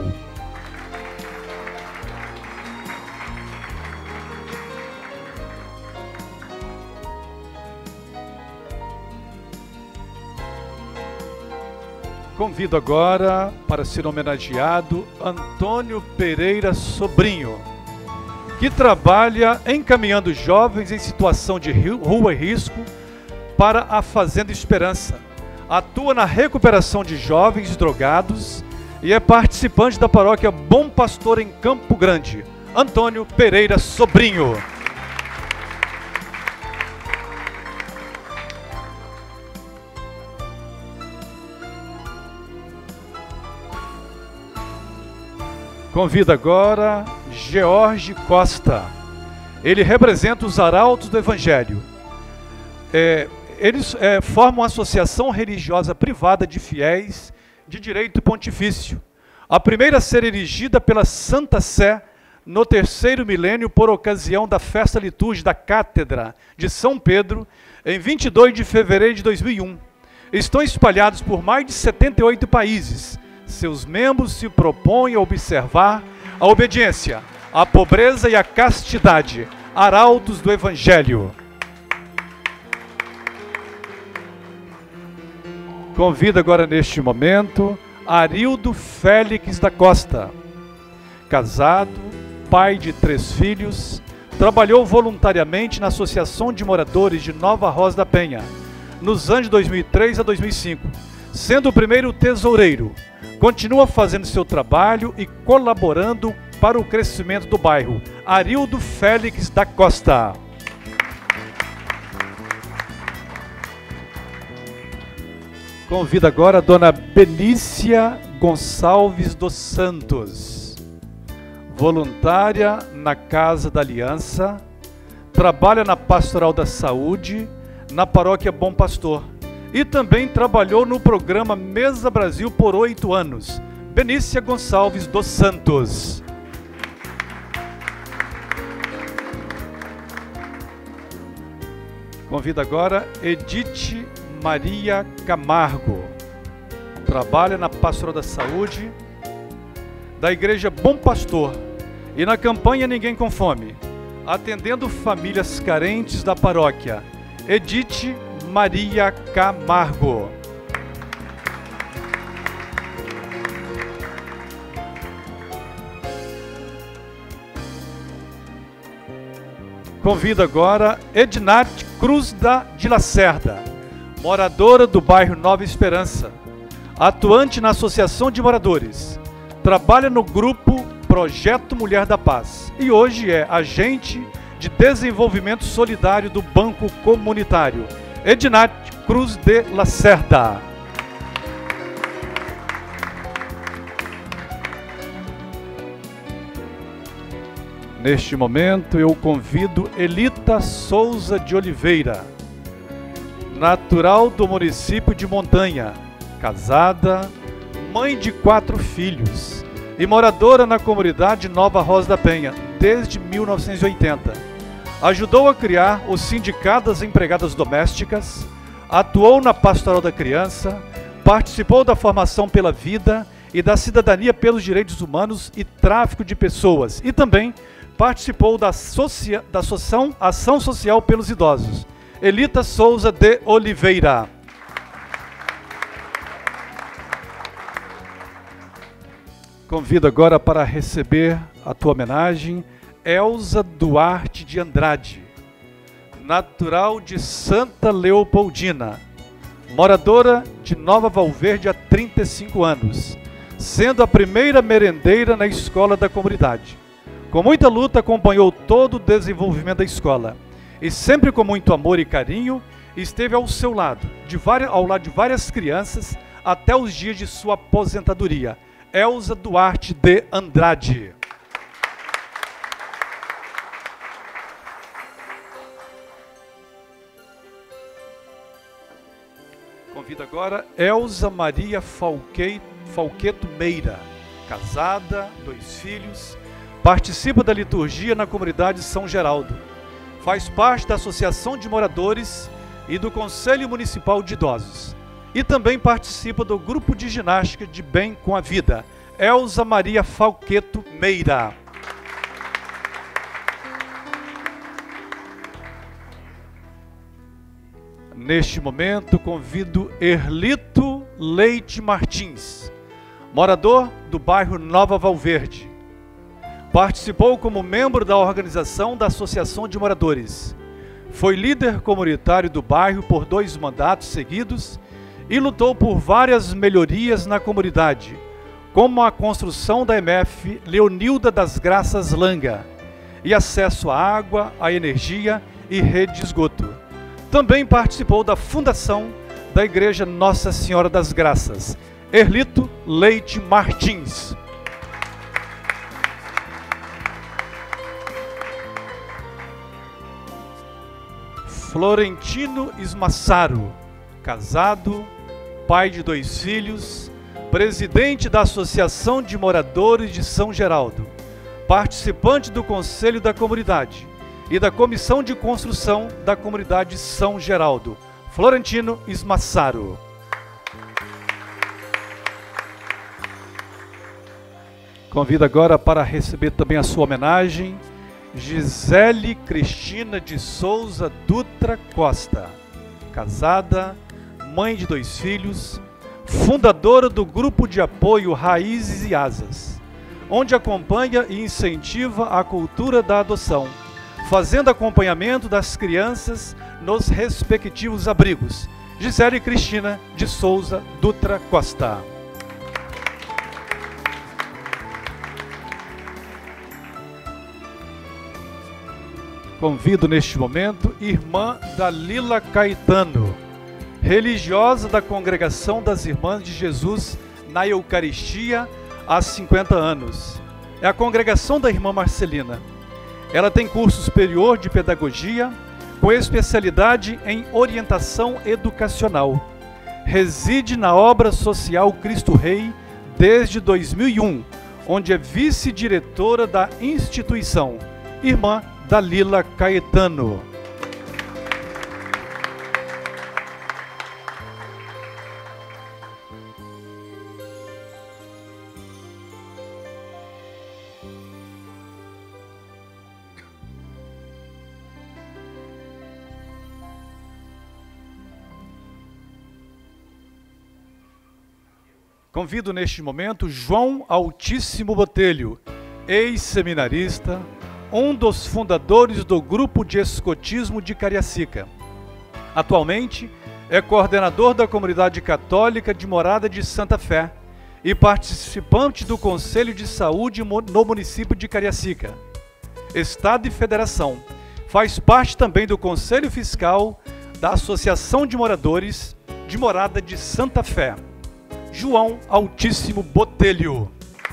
Convido agora para ser homenageado Antônio Pereira Sobrinho, que trabalha encaminhando jovens em situação de rua e risco para a Fazenda Esperança. Atua na recuperação de jovens drogados e é participante da paróquia Bom Pastor em Campo Grande. Antônio Pereira Sobrinho. Convido agora George Costa. Ele representa os arautos do Evangelho. É, eles é, formam uma associação religiosa privada de fiéis de direito pontifício, a primeira a ser erigida pela Santa Sé no terceiro milênio por ocasião da festa litúrgica da Cátedra de São Pedro, em vinte e dois de fevereiro de dois mil e um. Estão espalhados por mais de setenta e oito países. Seus membros se propõem a observar a obediência, a pobreza e a castidade, arautos do Evangelho. Convido agora neste momento Arildo Félix da Costa, casado, pai de três filhos, trabalhou voluntariamente na Associação de Moradores de Nova Rosa da Penha, nos anos de dois mil e três a dois mil e cinco, sendo o primeiro tesoureiro. Continua fazendo seu trabalho e colaborando para o crescimento do bairro. Arildo Félix da Costa. Convido agora a dona Benícia Gonçalves dos Santos, voluntária na Casa da Aliança, trabalha na Pastoral da Saúde, na Paróquia Bom Pastor, e também trabalhou no programa Mesa Brasil por oito anos. Benícia Gonçalves dos Santos. Convido agora Edith Maria Camargo. Trabalha na Pastoral da Saúde, da Igreja Bom Pastor e na campanha Ninguém com Fome, atendendo famílias carentes da paróquia. Edith Maria Camargo. Convido agora Ednate Cruz da de Lacerda, moradora do bairro Nova Esperança, atuante na Associação de Moradores, trabalha no grupo Projeto Mulher da Paz e hoje é agente de desenvolvimento solidário do Banco Comunitário. Ednate Cruz de Lacerda. Neste momento eu convido Elita Souza de Oliveira, natural do município de Montanha, casada, mãe de quatro filhos e moradora na comunidade Nova Rosa da Penha desde mil novecentos e oitenta. Ajudou a criar o Sindicato das Empregadas Domésticas, atuou na Pastoral da Criança, participou da Formação pela Vida e da Cidadania pelos Direitos Humanos e Tráfico de Pessoas e também participou da, socia da Associação Ação Social pelos Idosos. Elita Souza de Oliveira. Convido agora para receber a tua homenagem Elza Duarte de Andrade, natural de Santa Leopoldina, moradora de Nova Valverde há trinta e cinco anos, sendo a primeira merendeira na escola da comunidade. Com muita luta acompanhou todo o desenvolvimento da escola e sempre com muito amor e carinho esteve ao seu lado, de várias, ao lado de várias crianças até os dias de sua aposentadoria. Elza Duarte de Andrade. Convido agora Elza Maria Falque, Falqueto Meira, casada, dois filhos, participa da liturgia na comunidade São Geraldo, faz parte da Associação de Moradores e do Conselho Municipal de Idosos e também participa do grupo de ginástica de Bem com a Vida. Elza Maria Falqueto Meira. Neste momento, convido Erlito Leite Martins, morador do bairro Nova Valverde. Participou como membro da organização da Associação de Moradores. Foi líder comunitário do bairro por dois mandatos seguidos e lutou por várias melhorias na comunidade, como a construção da M F Leonilda das Graças Langa e acesso à água, à energia e rede de esgoto. Também participou da fundação da Igreja Nossa Senhora das Graças. Erlito Leite Martins. Florentino Esmassaro, casado, pai de dois filhos, presidente da Associação de Moradores de São Geraldo, participante do Conselho da Comunidade e da Comissão de Construção da Comunidade São Geraldo. Florentino Esmassaro. Convido agora para receber também a sua homenagem Gisele Cristina de Souza Dutra Costa, casada, mãe de dois filhos, fundadora do grupo de apoio Raízes e Asas, onde acompanha e incentiva a cultura da adoção, fazendo acompanhamento das crianças nos respectivos abrigos. Gisele Cristina de Souza Dutra Costa. Convido neste momento irmã Dalila Caetano, religiosa da Congregação das Irmãs de Jesus na Eucaristia há cinquenta anos. É a congregação da irmã Marcelina. Ela tem curso superior de pedagogia com especialidade em orientação educacional. Reside na obra social Cristo Rei desde dois mil e um, onde é vice-diretora da instituição. Irmã Dalila Caetano. Convido neste momento João Altíssimo Botelho, ex-seminarista, um dos fundadores do Grupo de Escotismo de Cariacica. Atualmente, é coordenador da Comunidade Católica de Morada de Santa Fé e participante do Conselho de Saúde no município de Cariacica, Estado e Federação. Faz parte também do Conselho Fiscal da Associação de Moradores de Morada de Santa Fé. João Altíssimo Botelho.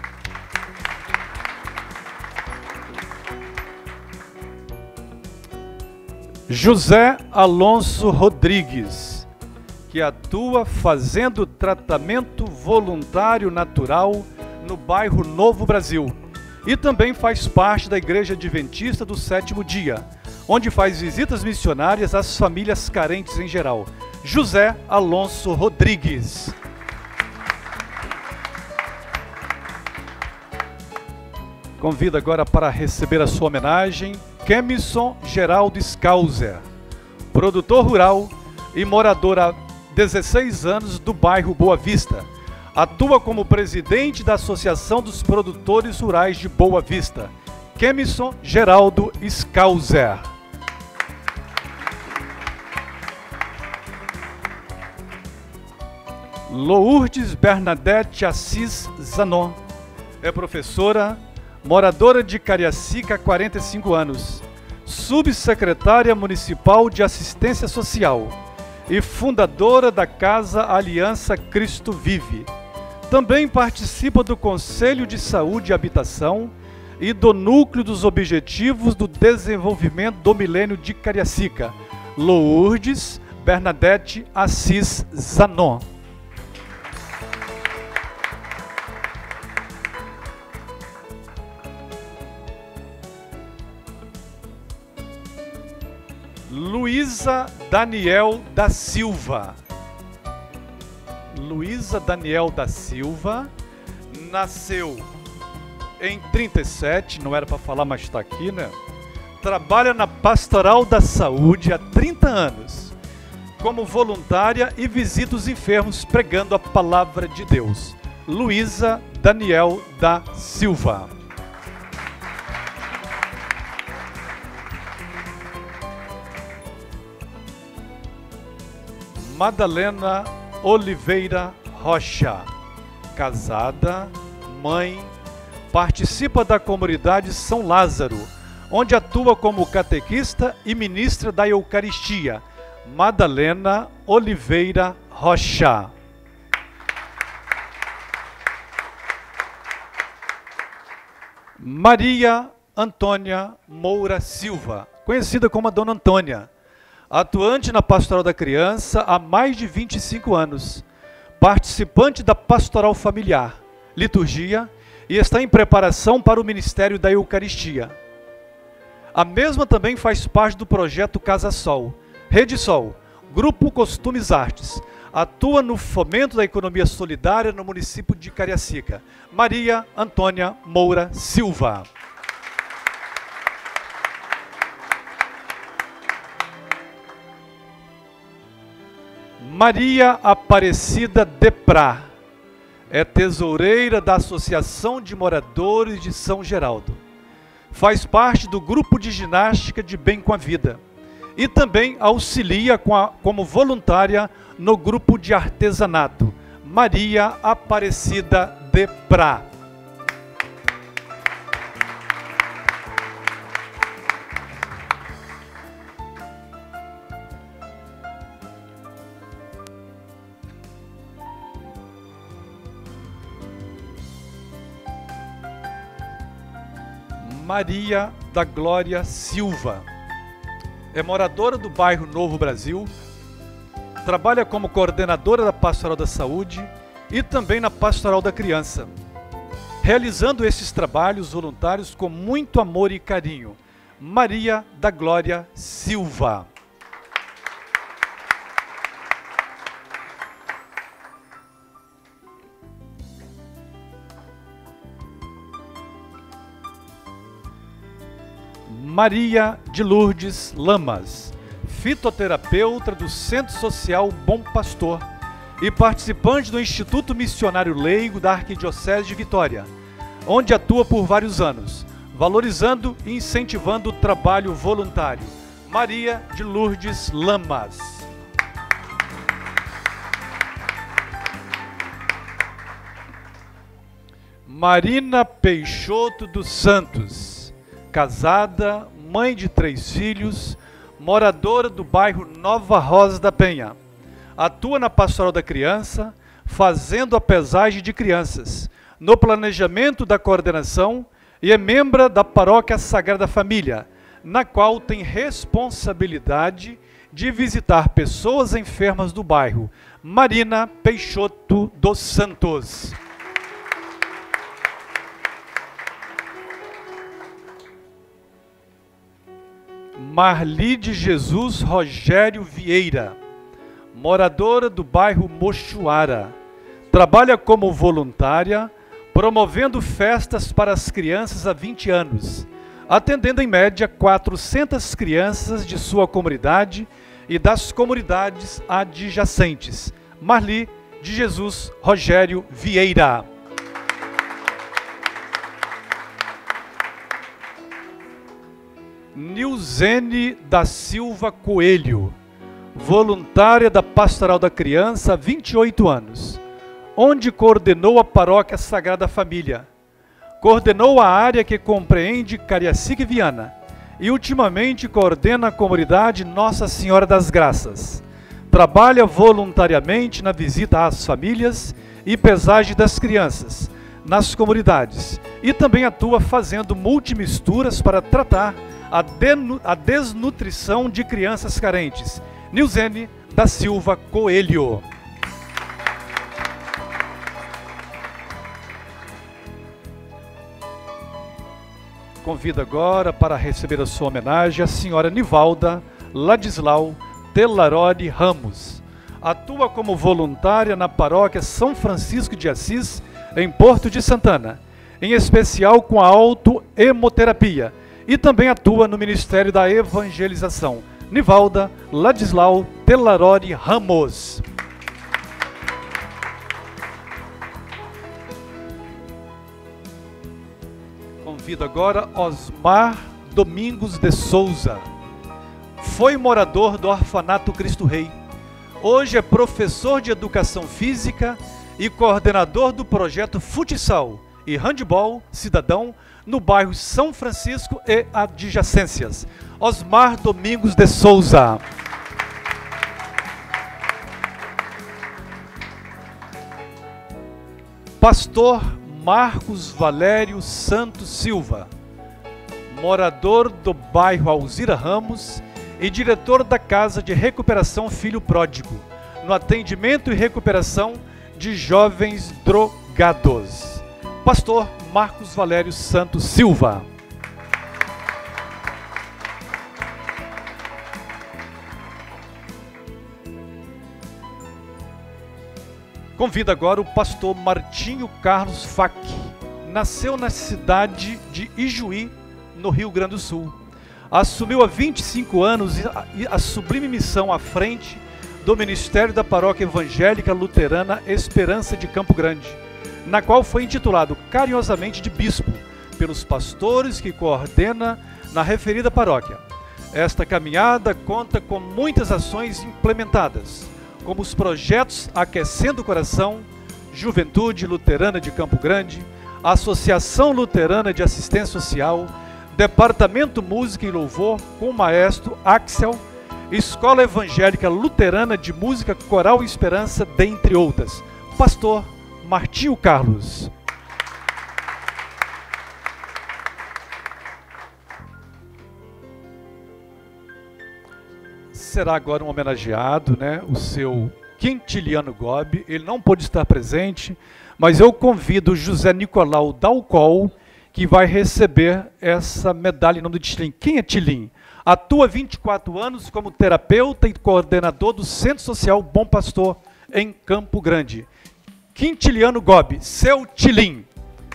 José Alonso Rodrigues, que atua fazendo tratamento voluntário natural no bairro Novo Brasil e também faz parte da Igreja Adventista do Sétimo Dia, onde faz visitas missionárias às famílias carentes em geral. José Alonso Rodrigues. Convido agora para receber a sua homenagem Kemison Geraldo Scauser, produtor rural e morador há dezesseis anos do bairro Boa Vista. Atua como presidente da Associação dos Produtores Rurais de Boa Vista. Kemison Geraldo Scauser. Lourdes Bernadette Assis Zanon é professora, moradora de Cariacica há quarenta e cinco anos, subsecretária municipal de assistência social e fundadora da Casa Aliança Cristo Vive. Também participa do Conselho de Saúde e Habitação e do Núcleo dos Objetivos do Desenvolvimento do Milênio de Cariacica. Lourdes Bernadette Assis Zanon. Luísa Daniel da Silva. Luísa Daniel da Silva nasceu em trinta e sete, não era para falar, mas está aqui, né? Trabalha na Pastoral da Saúde há trinta anos, como voluntária e visita os enfermos pregando a palavra de Deus. Luísa Daniel da Silva. Madalena Oliveira Rocha, casada, mãe, participa da comunidade São Lázaro, onde atua como catequista e ministra da Eucaristia. Madalena Oliveira Rocha. Maria Antônia Moura Silva, conhecida como a Dona Antônia, atuante na Pastoral da Criança há mais de vinte e cinco anos, participante da Pastoral Familiar, Liturgia, e está em preparação para o Ministério da Eucaristia. A mesma também faz parte do projeto Casa Sol, Rede Sol, Grupo Costumes Artes. Atua no fomento da economia solidária no município de Cariacica. Maria Antônia Moura Silva. Maria Aparecida Deprá é tesoureira da Associação de Moradores de São Geraldo. Faz parte do grupo de ginástica de Bem com a Vida e também auxilia com a, como voluntária no grupo de artesanato. Maria Aparecida Deprá. Maria da Glória Silva é moradora do bairro Novo Brasil, trabalha como coordenadora da Pastoral da Saúde e também na Pastoral da Criança, realizando esses trabalhos voluntários com muito amor e carinho. Maria da Glória Silva. Maria de Lourdes Lamas, fitoterapeuta do Centro Social Bom Pastor e participante do Instituto Missionário Leigo da Arquidiocese de Vitória, onde atua por vários anos. valorizando e incentivando o trabalho voluntário. Maria de Lourdes Lamas. Marina Peixoto dos Santos, casada, mãe de três filhos, moradora do bairro Nova Rosa da Penha. Atua na Pastoral da Criança, fazendo a pesagem de crianças, no planejamento da coordenação e é membro da Paróquia Sagrada Família, na qual tem responsabilidade de visitar pessoas enfermas do bairro. Marina Peixoto dos Santos. Marli de Jesus Rogério Vieira, moradora do bairro Mochuara, trabalha como voluntária, promovendo festas para as crianças há vinte anos, atendendo em média quatrocentas crianças de sua comunidade e das comunidades adjacentes. Marli de Jesus Rogério Vieira. Nilzene da Silva Coelho, voluntária da Pastoral da Criança há vinte e oito anos, onde coordenou a Paróquia Sagrada Família. Coordenou a área que compreende Cariacica e Viana e ultimamente coordena a comunidade Nossa Senhora das Graças. Trabalha voluntariamente na visita às famílias e pesagem das crianças nas comunidades e também atua fazendo multimisturas para tratar a, a desnutrição de crianças carentes. Nilzene da Silva Coelho. Convido agora para receber a sua homenagem a senhora Nivalda Ladislau Telarodi Ramos. Atua como voluntária na paróquia São Francisco de Assis, em Porto de Santana, em especial com a autohemoterapia, e também atua no Ministério da Evangelização. Nivalda Ladislau Telarodi Ramos. Convido agora Osmar Domingos de Souza. Foi morador do Orfanato Cristo Rei. Hoje é professor de Educação Física e coordenador do projeto Futsal e Handball Cidadão no bairro São Francisco e adjacências. Osmar Domingos de Souza. Pastor Marcos Valério Santos Silva, morador do bairro Alzira Ramos e diretor da Casa de Recuperação Filho Pródigo, no atendimento e recuperação de jovens drogados. Pastor Marcos Valério Santos Silva. Convido agora o pastor Martinho Carlos Fac. Nasceu na cidade de Ijuí, no Rio Grande do Sul. Assumiu há vinte e cinco anos a sublime missão à frente do Ministério da Paróquia Evangélica Luterana Esperança de Campo Grande, na qual foi intitulado carinhosamente de bispo, pelos pastores que coordena na referida paróquia. Esta caminhada conta com muitas ações implementadas, como os projetos Aquecendo o Coração, Juventude Luterana de Campo Grande, Associação Luterana de Assistência Social, Departamento Música e Louvor com o maestro Axel, Escola Evangélica Luterana de Música Coral Esperança, dentre outras. Pastor Martinho Carlos. Será agora um homenageado, né, o seu Quintiliano Gobi. Ele não pôde estar presente, mas eu convido o José Nicolau Dalcol, que vai receber essa medalha em nome do Tilim. Quem é Tilim? Atua vinte e quatro anos como terapeuta e coordenador do Centro Social Bom Pastor, em Campo Grande. Quintiliano Gobi, seu Tilim.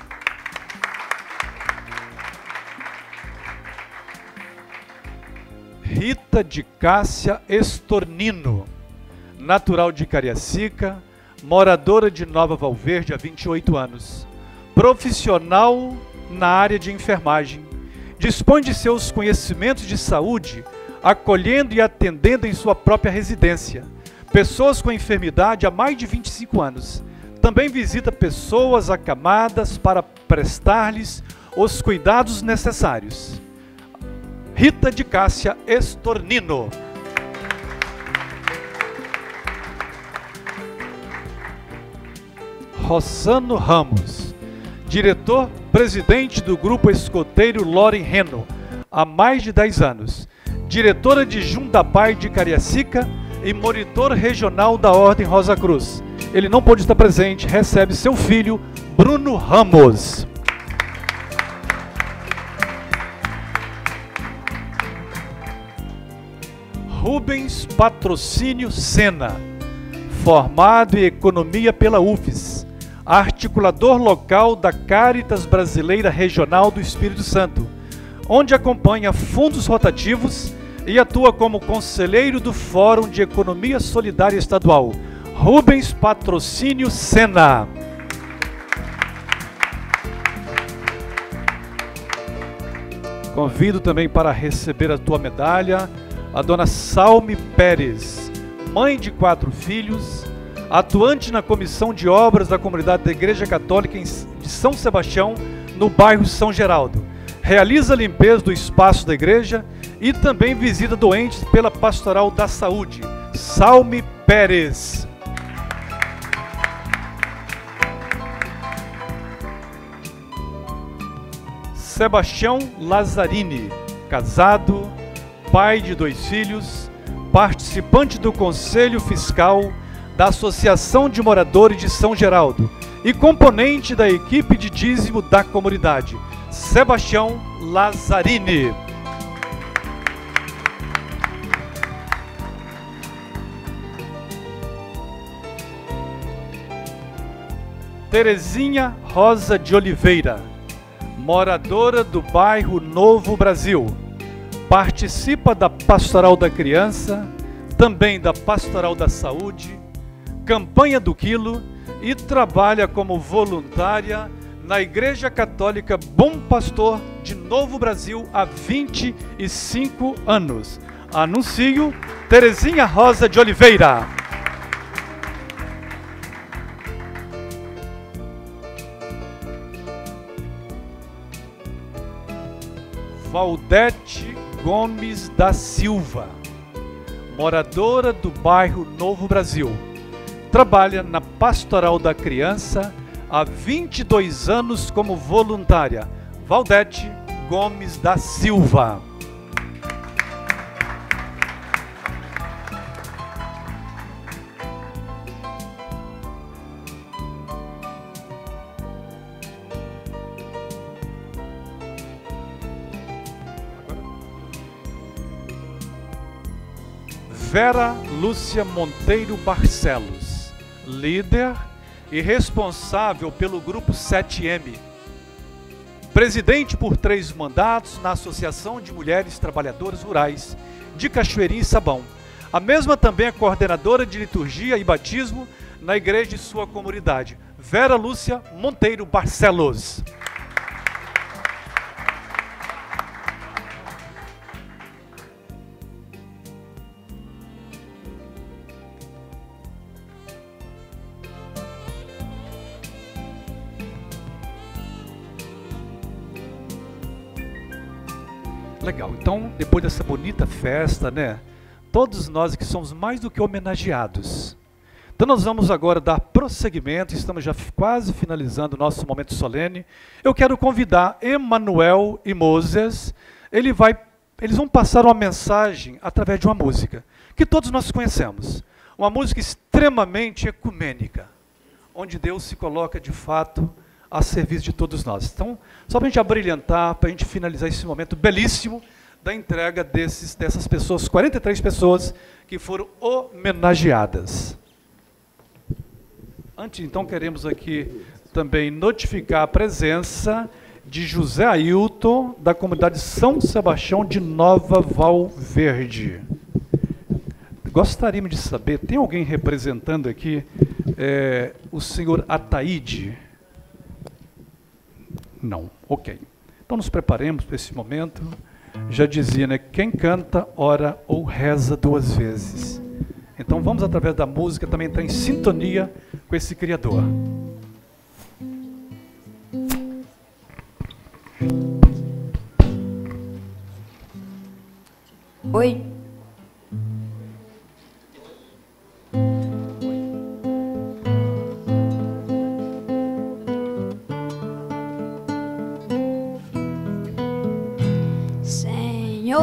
Rita de Cássia Estornino, natural de Cariacica, moradora de Nova Valverde há vinte e oito anos, profissional na área de enfermagem, dispõe de seus conhecimentos de saúde, acolhendo e atendendo em sua própria residência pessoas com enfermidade há mais de vinte e cinco anos. Também visita pessoas acamadas para prestar-lhes os cuidados necessários. Rita de Cássia Estornino. Rossano Ramos, diretor-presidente do Grupo Escoteiro Loren Reno, há mais de dez anos. Diretora de Jundapai de Cariacica e monitor regional da Ordem Rosa Cruz. Ele não pôde estar presente, recebe seu filho, Bruno Ramos. Rubens Patrocínio Sena, formado em Economia pela U F S, articulador local da Caritas Brasileira Regional do Espírito Santo, onde acompanha fundos rotativos e atua como conselheiro do Fórum de Economia Solidária Estadual. Rubens Patrocínio Sena. Convido também para receber a tua medalha a dona Salme Pérez, mãe de quatro filhos, atuante na Comissão de Obras da Comunidade da Igreja Católica de São Sebastião, no bairro São Geraldo. Realiza a limpeza do espaço da igreja e também visita doentes pela Pastoral da Saúde. Salme Pérez. Sebastião Lazzarini, casado, pai de dois filhos, participante do Conselho Fiscal da Associação de Moradores de São Geraldo e componente da equipe de dízimo da comunidade. Sebastião Lazzarini. Terezinha Rosa de Oliveira, moradora do bairro Novo Brasil, participa da Pastoral da Criança, também da Pastoral da Saúde, Campanha do Quilo e trabalha como voluntária na Igreja Católica Bom Pastor de Novo Brasil há vinte e cinco anos. Anuncio Terezinha Rosa de Oliveira. Valdete Gomes da Silva, moradora do bairro Novo Brasil, trabalha na Pastoral da Criança há vinte e dois anos como voluntária. Valdete Gomes da Silva. Vera Lúcia Monteiro Barcelos, líder e responsável pelo Grupo sete M, presidente por três mandatos na Associação de Mulheres Trabalhadoras Rurais de Cachoeirinha e Sabão. A mesma também é coordenadora de liturgia e batismo na igreja de sua comunidade. Vera Lúcia Monteiro Barcelos. Legal, então depois dessa bonita festa, né, todos nós que somos mais do que homenageados. Então nós vamos agora dar prosseguimento, estamos já quase finalizando o nosso momento solene. Eu quero convidar Emanuel e Moses, ele vai, eles vão passar uma mensagem através de uma música, que todos nós conhecemos. Uma música extremamente ecumênica, onde Deus se coloca de fato a serviço de todos nós. Então, só para a gente abrilhantar, para a gente finalizar esse momento belíssimo da entrega desses, dessas pessoas, quarenta e três pessoas que foram homenageadas. Antes, então, queremos aqui também notificar a presença de José Ailton, da comunidade São Sebastião de Nova Valverde. Gostaríamos de saber, tem alguém representando aqui é, o senhor Ataíde? Não, ok. Então nos preparemos para esse momento. Já dizia, né? Quem canta, ora ou reza duas vezes. Então vamos, através da música, também entrar em sintonia com esse Criador. Oi. Senhor,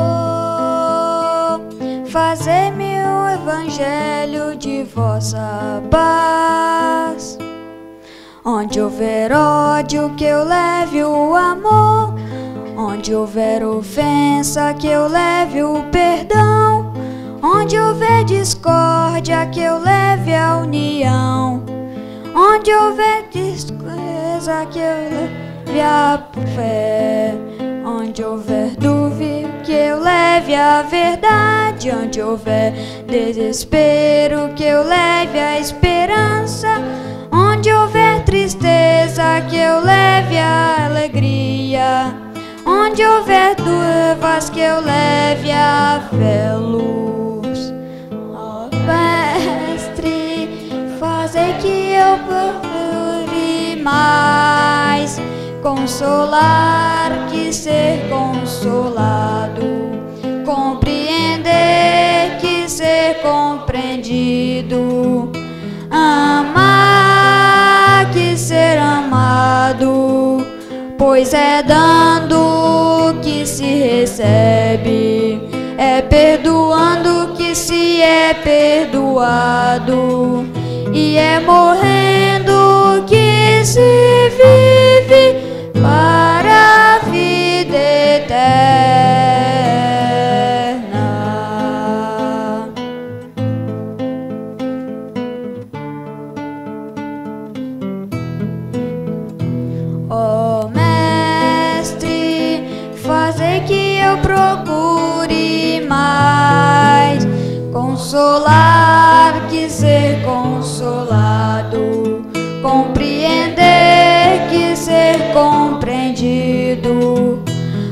fazei-me o evangelho de vossa paz. Onde houver ódio, que eu leve o amor. Onde houver ofensa, que eu leve o perdão. Onde houver discórdia, que eu leve a união. Onde houver discórdia, que eu leve a fé. Onde houver dúvida, que eu leve a verdade. Onde houver desespero, que eu leve a esperança. Onde houver tristeza, que eu leve a alegria. Onde houver trevas, que eu leve a fé, luz. Ó Mestre, fazei que eu procure mais consolar que ser consolado, compreender que ser compreendido, amar que ser amado. Pois é dando que se recebe, é perdoando que se é perdoado, e é morrendo que se vive para a vida eterna. Ó Mestre, fazei que eu procure mais consolar que ser consolado, compreender que ser compreendido,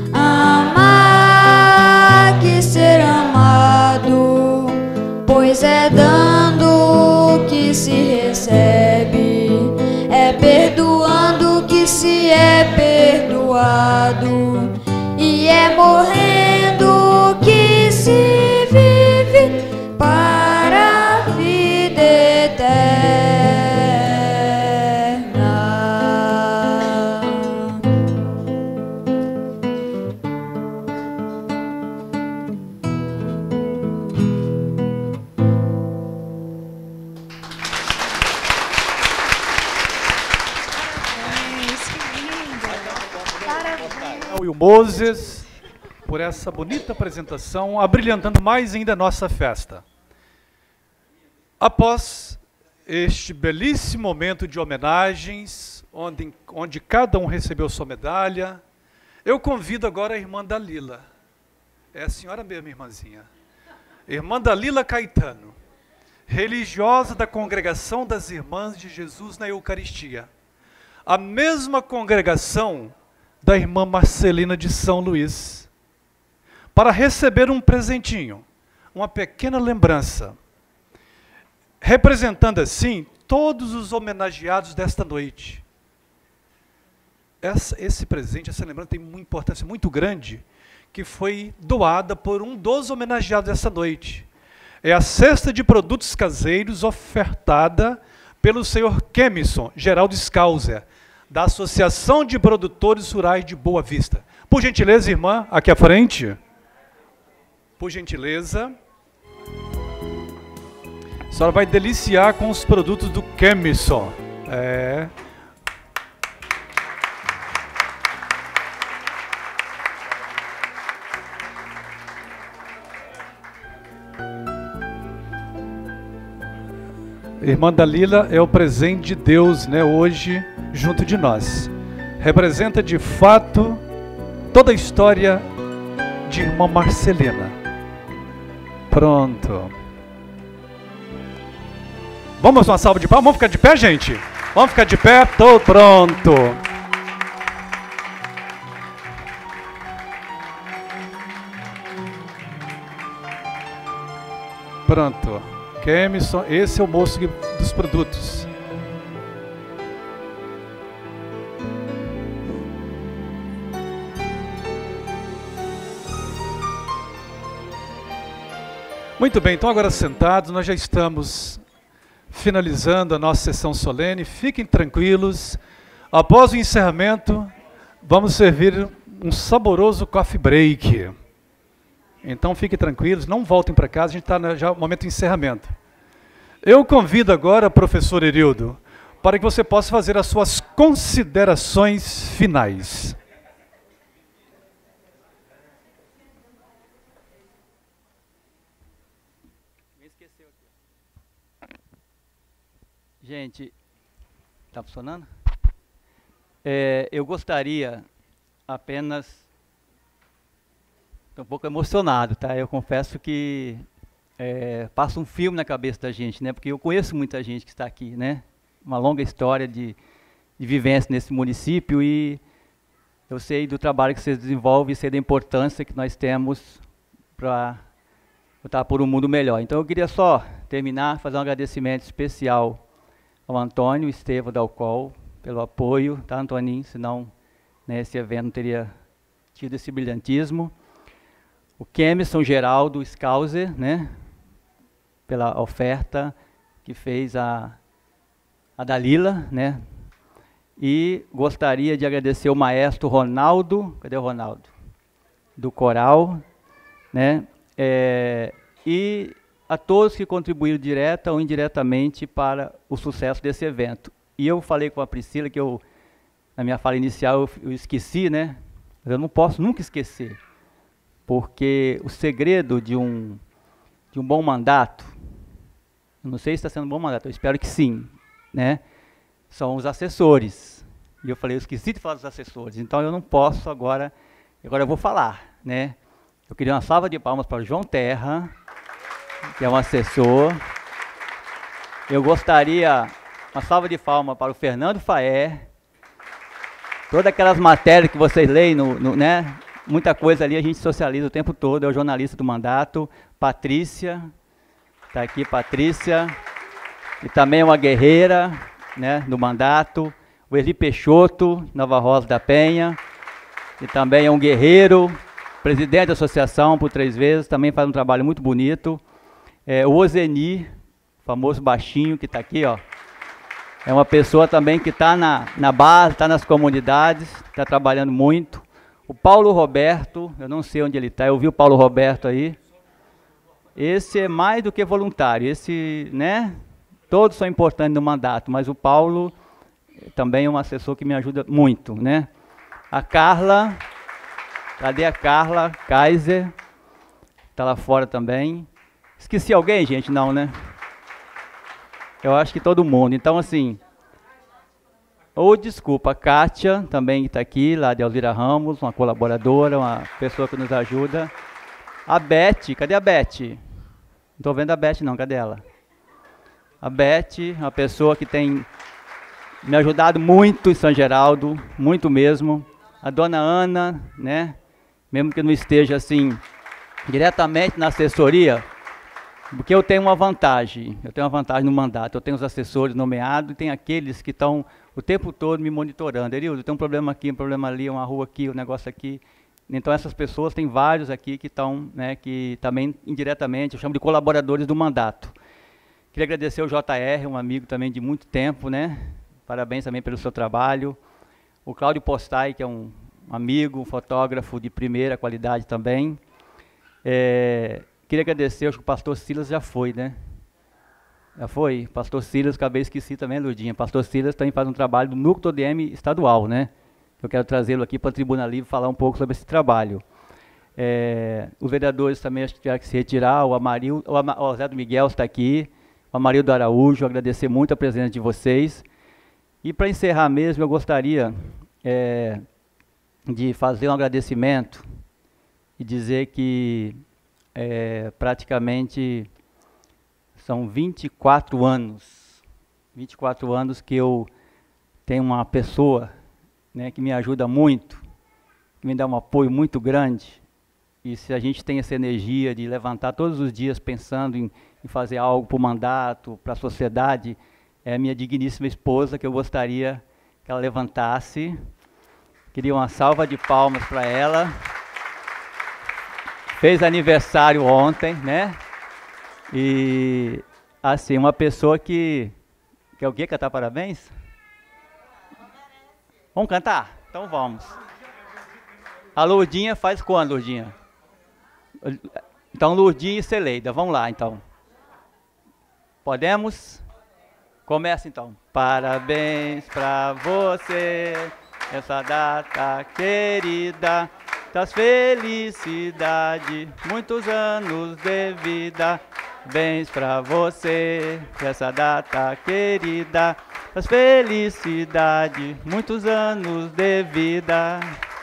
amar que ser amado. Pois é dando que se recebe, é perdoando que se é perdoado, e é morrendo que se vive para a vida eterna. E o Moses, por essa bonita apresentação, abrilhantando mais ainda a nossa festa. Após este belíssimo momento de homenagens, onde, onde cada um recebeu sua medalha, eu convido agora a irmã Dalila. É a senhora mesmo, irmãzinha. Irmã Dalila Caetano, religiosa da Congregação das Irmãs de Jesus na Eucaristia. A mesma congregação da irmã Marcelina de São Luís, para receber um presentinho, uma pequena lembrança, representando assim todos os homenageados desta noite. Essa, esse presente, essa lembrança tem uma importância muito grande, que foi doada por um dos homenageados dessa noite. É a cesta de produtos caseiros ofertada pelo senhor Kemison Geraldo Scalzer, da Associação de Produtores Rurais de Boa Vista. Por gentileza, irmã, aqui à frente. Por gentileza. A senhora vai deliciar com os produtos do Kemison. É. Irmã Dalila é o presente de Deus, né, hoje, junto de nós. Representa, de fato, toda a história de irmã Marcelina. Pronto. Vamos uma salva de palmas? Vamos ficar de pé, gente? Vamos ficar de pé? Tô pronto. Pronto. Kemison, esse é o moço que, dos produtos. Muito bem, então agora sentados, nós já estamos finalizando a nossa sessão solene. Fiquem tranquilos. Após o encerramento, vamos servir um saboroso coffee break. Então fiquem tranquilos, não voltem para casa, a gente está já no momento de encerramento. Eu convido agora, professor Erildo, para que você possa fazer as suas considerações finais. Gente, está funcionando? É, eu gostaria apenas... Estou um pouco emocionado, tá? Eu confesso que é, passa um filme na cabeça da gente, né? Porque eu conheço muita gente que está aqui, né? Uma longa história de, de vivência nesse município e eu sei do trabalho que vocês desenvolvem e sei da importância que nós temos para lutar por um mundo melhor. Então eu queria só terminar, fazer um agradecimento especial ao Antônio Estevam Dalcol pelo apoio, tá, Antoninho? Senão, né, esse evento não teria tido esse brilhantismo. O Kemison Geraldo Scauser, né, pela oferta que fez a, a Dalila, né? E gostaria de agradecer o maestro Ronaldo, cadê o Ronaldo? Do coral, né? É, e a todos que contribuíram direta ou indiretamente para o sucesso desse evento. E eu falei com a Priscila que eu, na minha fala inicial, eu, eu esqueci, né? Mas eu não posso nunca esquecer, porque o segredo de um, de um bom mandato, eu não sei se está sendo um bom mandato, eu espero que sim, né? São os assessores. E eu falei, eu esqueci de falar dos assessores, então eu não posso agora, agora eu vou falar, né? Eu queria uma salva de palmas para o João Terra, que é um assessor. Eu gostaria uma salva de palmas para o Fernando Faé. Todas aquelas matérias que vocês leem, no, no, né? Muita coisa ali a gente socializa o tempo todo, é o jornalista do mandato. Patrícia, está aqui Patrícia, e também é uma guerreira, né, do mandato. O Eli Peixoto, Nova Rosa da Penha, e também é um guerreiro, presidente da associação por três vezes, também faz um trabalho muito bonito. É, o Ozeni, famoso baixinho que está aqui, ó, é uma pessoa também que está na, na base, está nas comunidades, está trabalhando muito. O Paulo Roberto, eu não sei onde ele está, eu vi o Paulo Roberto aí. Esse é mais do que voluntário, esse, né, todos são importantes no mandato, mas o Paulo também é um assessor que me ajuda muito, né. A Carla, cadê a Carla Kaiser? Está lá fora também. Esqueci alguém, gente? Não, né? Eu acho que todo mundo. Então, assim... Ou, desculpa, a Kátia, também está aqui, lá de Alzira Ramos, uma colaboradora, uma pessoa que nos ajuda. A Beth, cadê a Beth? Não estou vendo a Beth não, cadê ela? A Beth, uma pessoa que tem me ajudado muito em São Geraldo, muito mesmo. A dona Ana, né? Mesmo que não esteja, assim, diretamente na assessoria... Porque eu tenho uma vantagem, eu tenho uma vantagem no mandato, eu tenho os assessores nomeados e tem aqueles que estão o tempo todo me monitorando. Erildo, tem um problema aqui, um problema ali, uma rua aqui, um negócio aqui. Então essas pessoas, tem vários aqui que estão, né, que também indiretamente, eu chamo de colaboradores do mandato. Queria agradecer ao J R, um amigo também de muito tempo, né? Parabéns também pelo seu trabalho. O Cláudio Postai, que é um amigo, um fotógrafo de primeira qualidade também. É... Queria agradecer, acho que o pastor Silas já foi, né? Já foi? Pastor Silas, acabei esqueci também, Lourdinha. Pastor Silas também faz um trabalho do Núcleo D M estadual, né? Eu quero trazê-lo aqui para a Tribuna Livre falar um pouco sobre esse trabalho. É, os vereadores também acho que tiveram que se retirar, o Amarildo, o, Ama, o Zé do Miguel está aqui, o Amarildo Araújo, agradecer muito a presença de vocês. E para encerrar mesmo, eu gostaria é, de fazer um agradecimento e dizer que É, praticamente são vinte e quatro anos, vinte e quatro anos que eu tenho uma pessoa, né, que me ajuda muito, que me dá um apoio muito grande, e se a gente tem essa energia de levantar todos os dias pensando em, em fazer algo para o mandato, para a sociedade, é a minha digníssima esposa, que eu gostaria que ela levantasse. Queria uma salva de palmas para ela. Fez aniversário ontem, né? E, assim, uma pessoa que... Quer o quê? Cantar parabéns? Vamos cantar? Então vamos. A Lourdinha faz quando, Lourdinha? Então, Lourdinha e Celeida. Vamos lá, então. Podemos? Começa, então. Parabéns pra você, essa data querida, das felicidades, muitos anos de vida. Bens pra você, essa data querida, das felicidades, muitos anos de vida.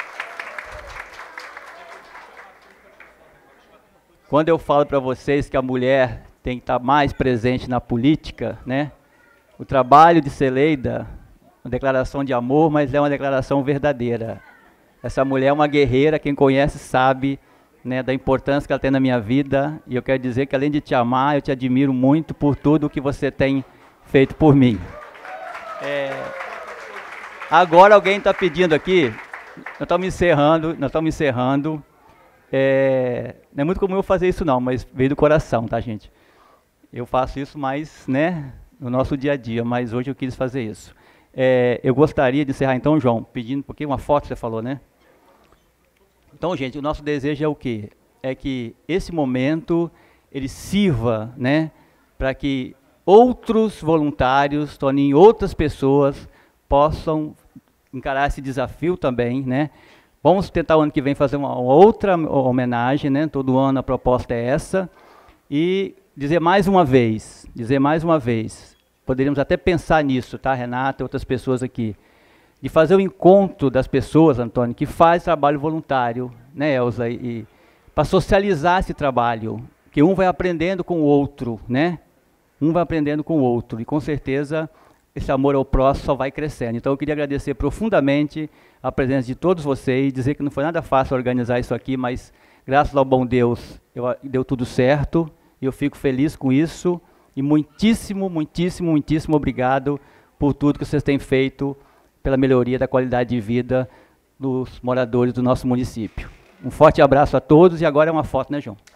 Quando eu falo para vocês que a mulher tem que estar mais presente na política, né? O trabalho de Celeida, uma declaração de amor, mas é uma declaração verdadeira. Essa mulher é uma guerreira, quem conhece sabe, né, da importância que ela tem na minha vida, e eu quero dizer que além de te amar, eu te admiro muito por tudo que você tem feito por mim. É, agora alguém está pedindo aqui, nós estamos encerrando, nós estamos encerrando, é, não é muito comum eu fazer isso não, mas veio do coração, tá, gente? Eu faço isso mais, né, no nosso dia a dia, mas hoje eu quis fazer isso. É, eu gostaria de encerrar então, João, pedindo, porque uma foto você falou, né? Então, gente, o nosso desejo é o quê? É que esse momento, ele sirva, né, para que outros voluntários, Toninho, outras pessoas possam encarar esse desafio também, né? Vamos tentar o ano que vem fazer uma outra homenagem, né? Todo ano a proposta é essa. E dizer mais uma vez, dizer mais uma vez, poderíamos até pensar nisso, tá, Renata e outras pessoas aqui, de fazer o encontro das pessoas, Antônio, que faz trabalho voluntário, né, Elza, e, e para socializar esse trabalho, que um vai aprendendo com o outro, né? Um vai aprendendo com o outro, e com certeza esse amor ao próximo só vai crescendo. Então eu queria agradecer profundamente a presença de todos vocês, dizer que não foi nada fácil organizar isso aqui, mas graças ao bom Deus, eu, deu tudo certo, e eu fico feliz com isso, e muitíssimo, muitíssimo, muitíssimo obrigado por tudo que vocês têm feito pela melhoria da qualidade de vida dos moradores do nosso município. Um forte abraço a todos, e agora é uma foto, né, João?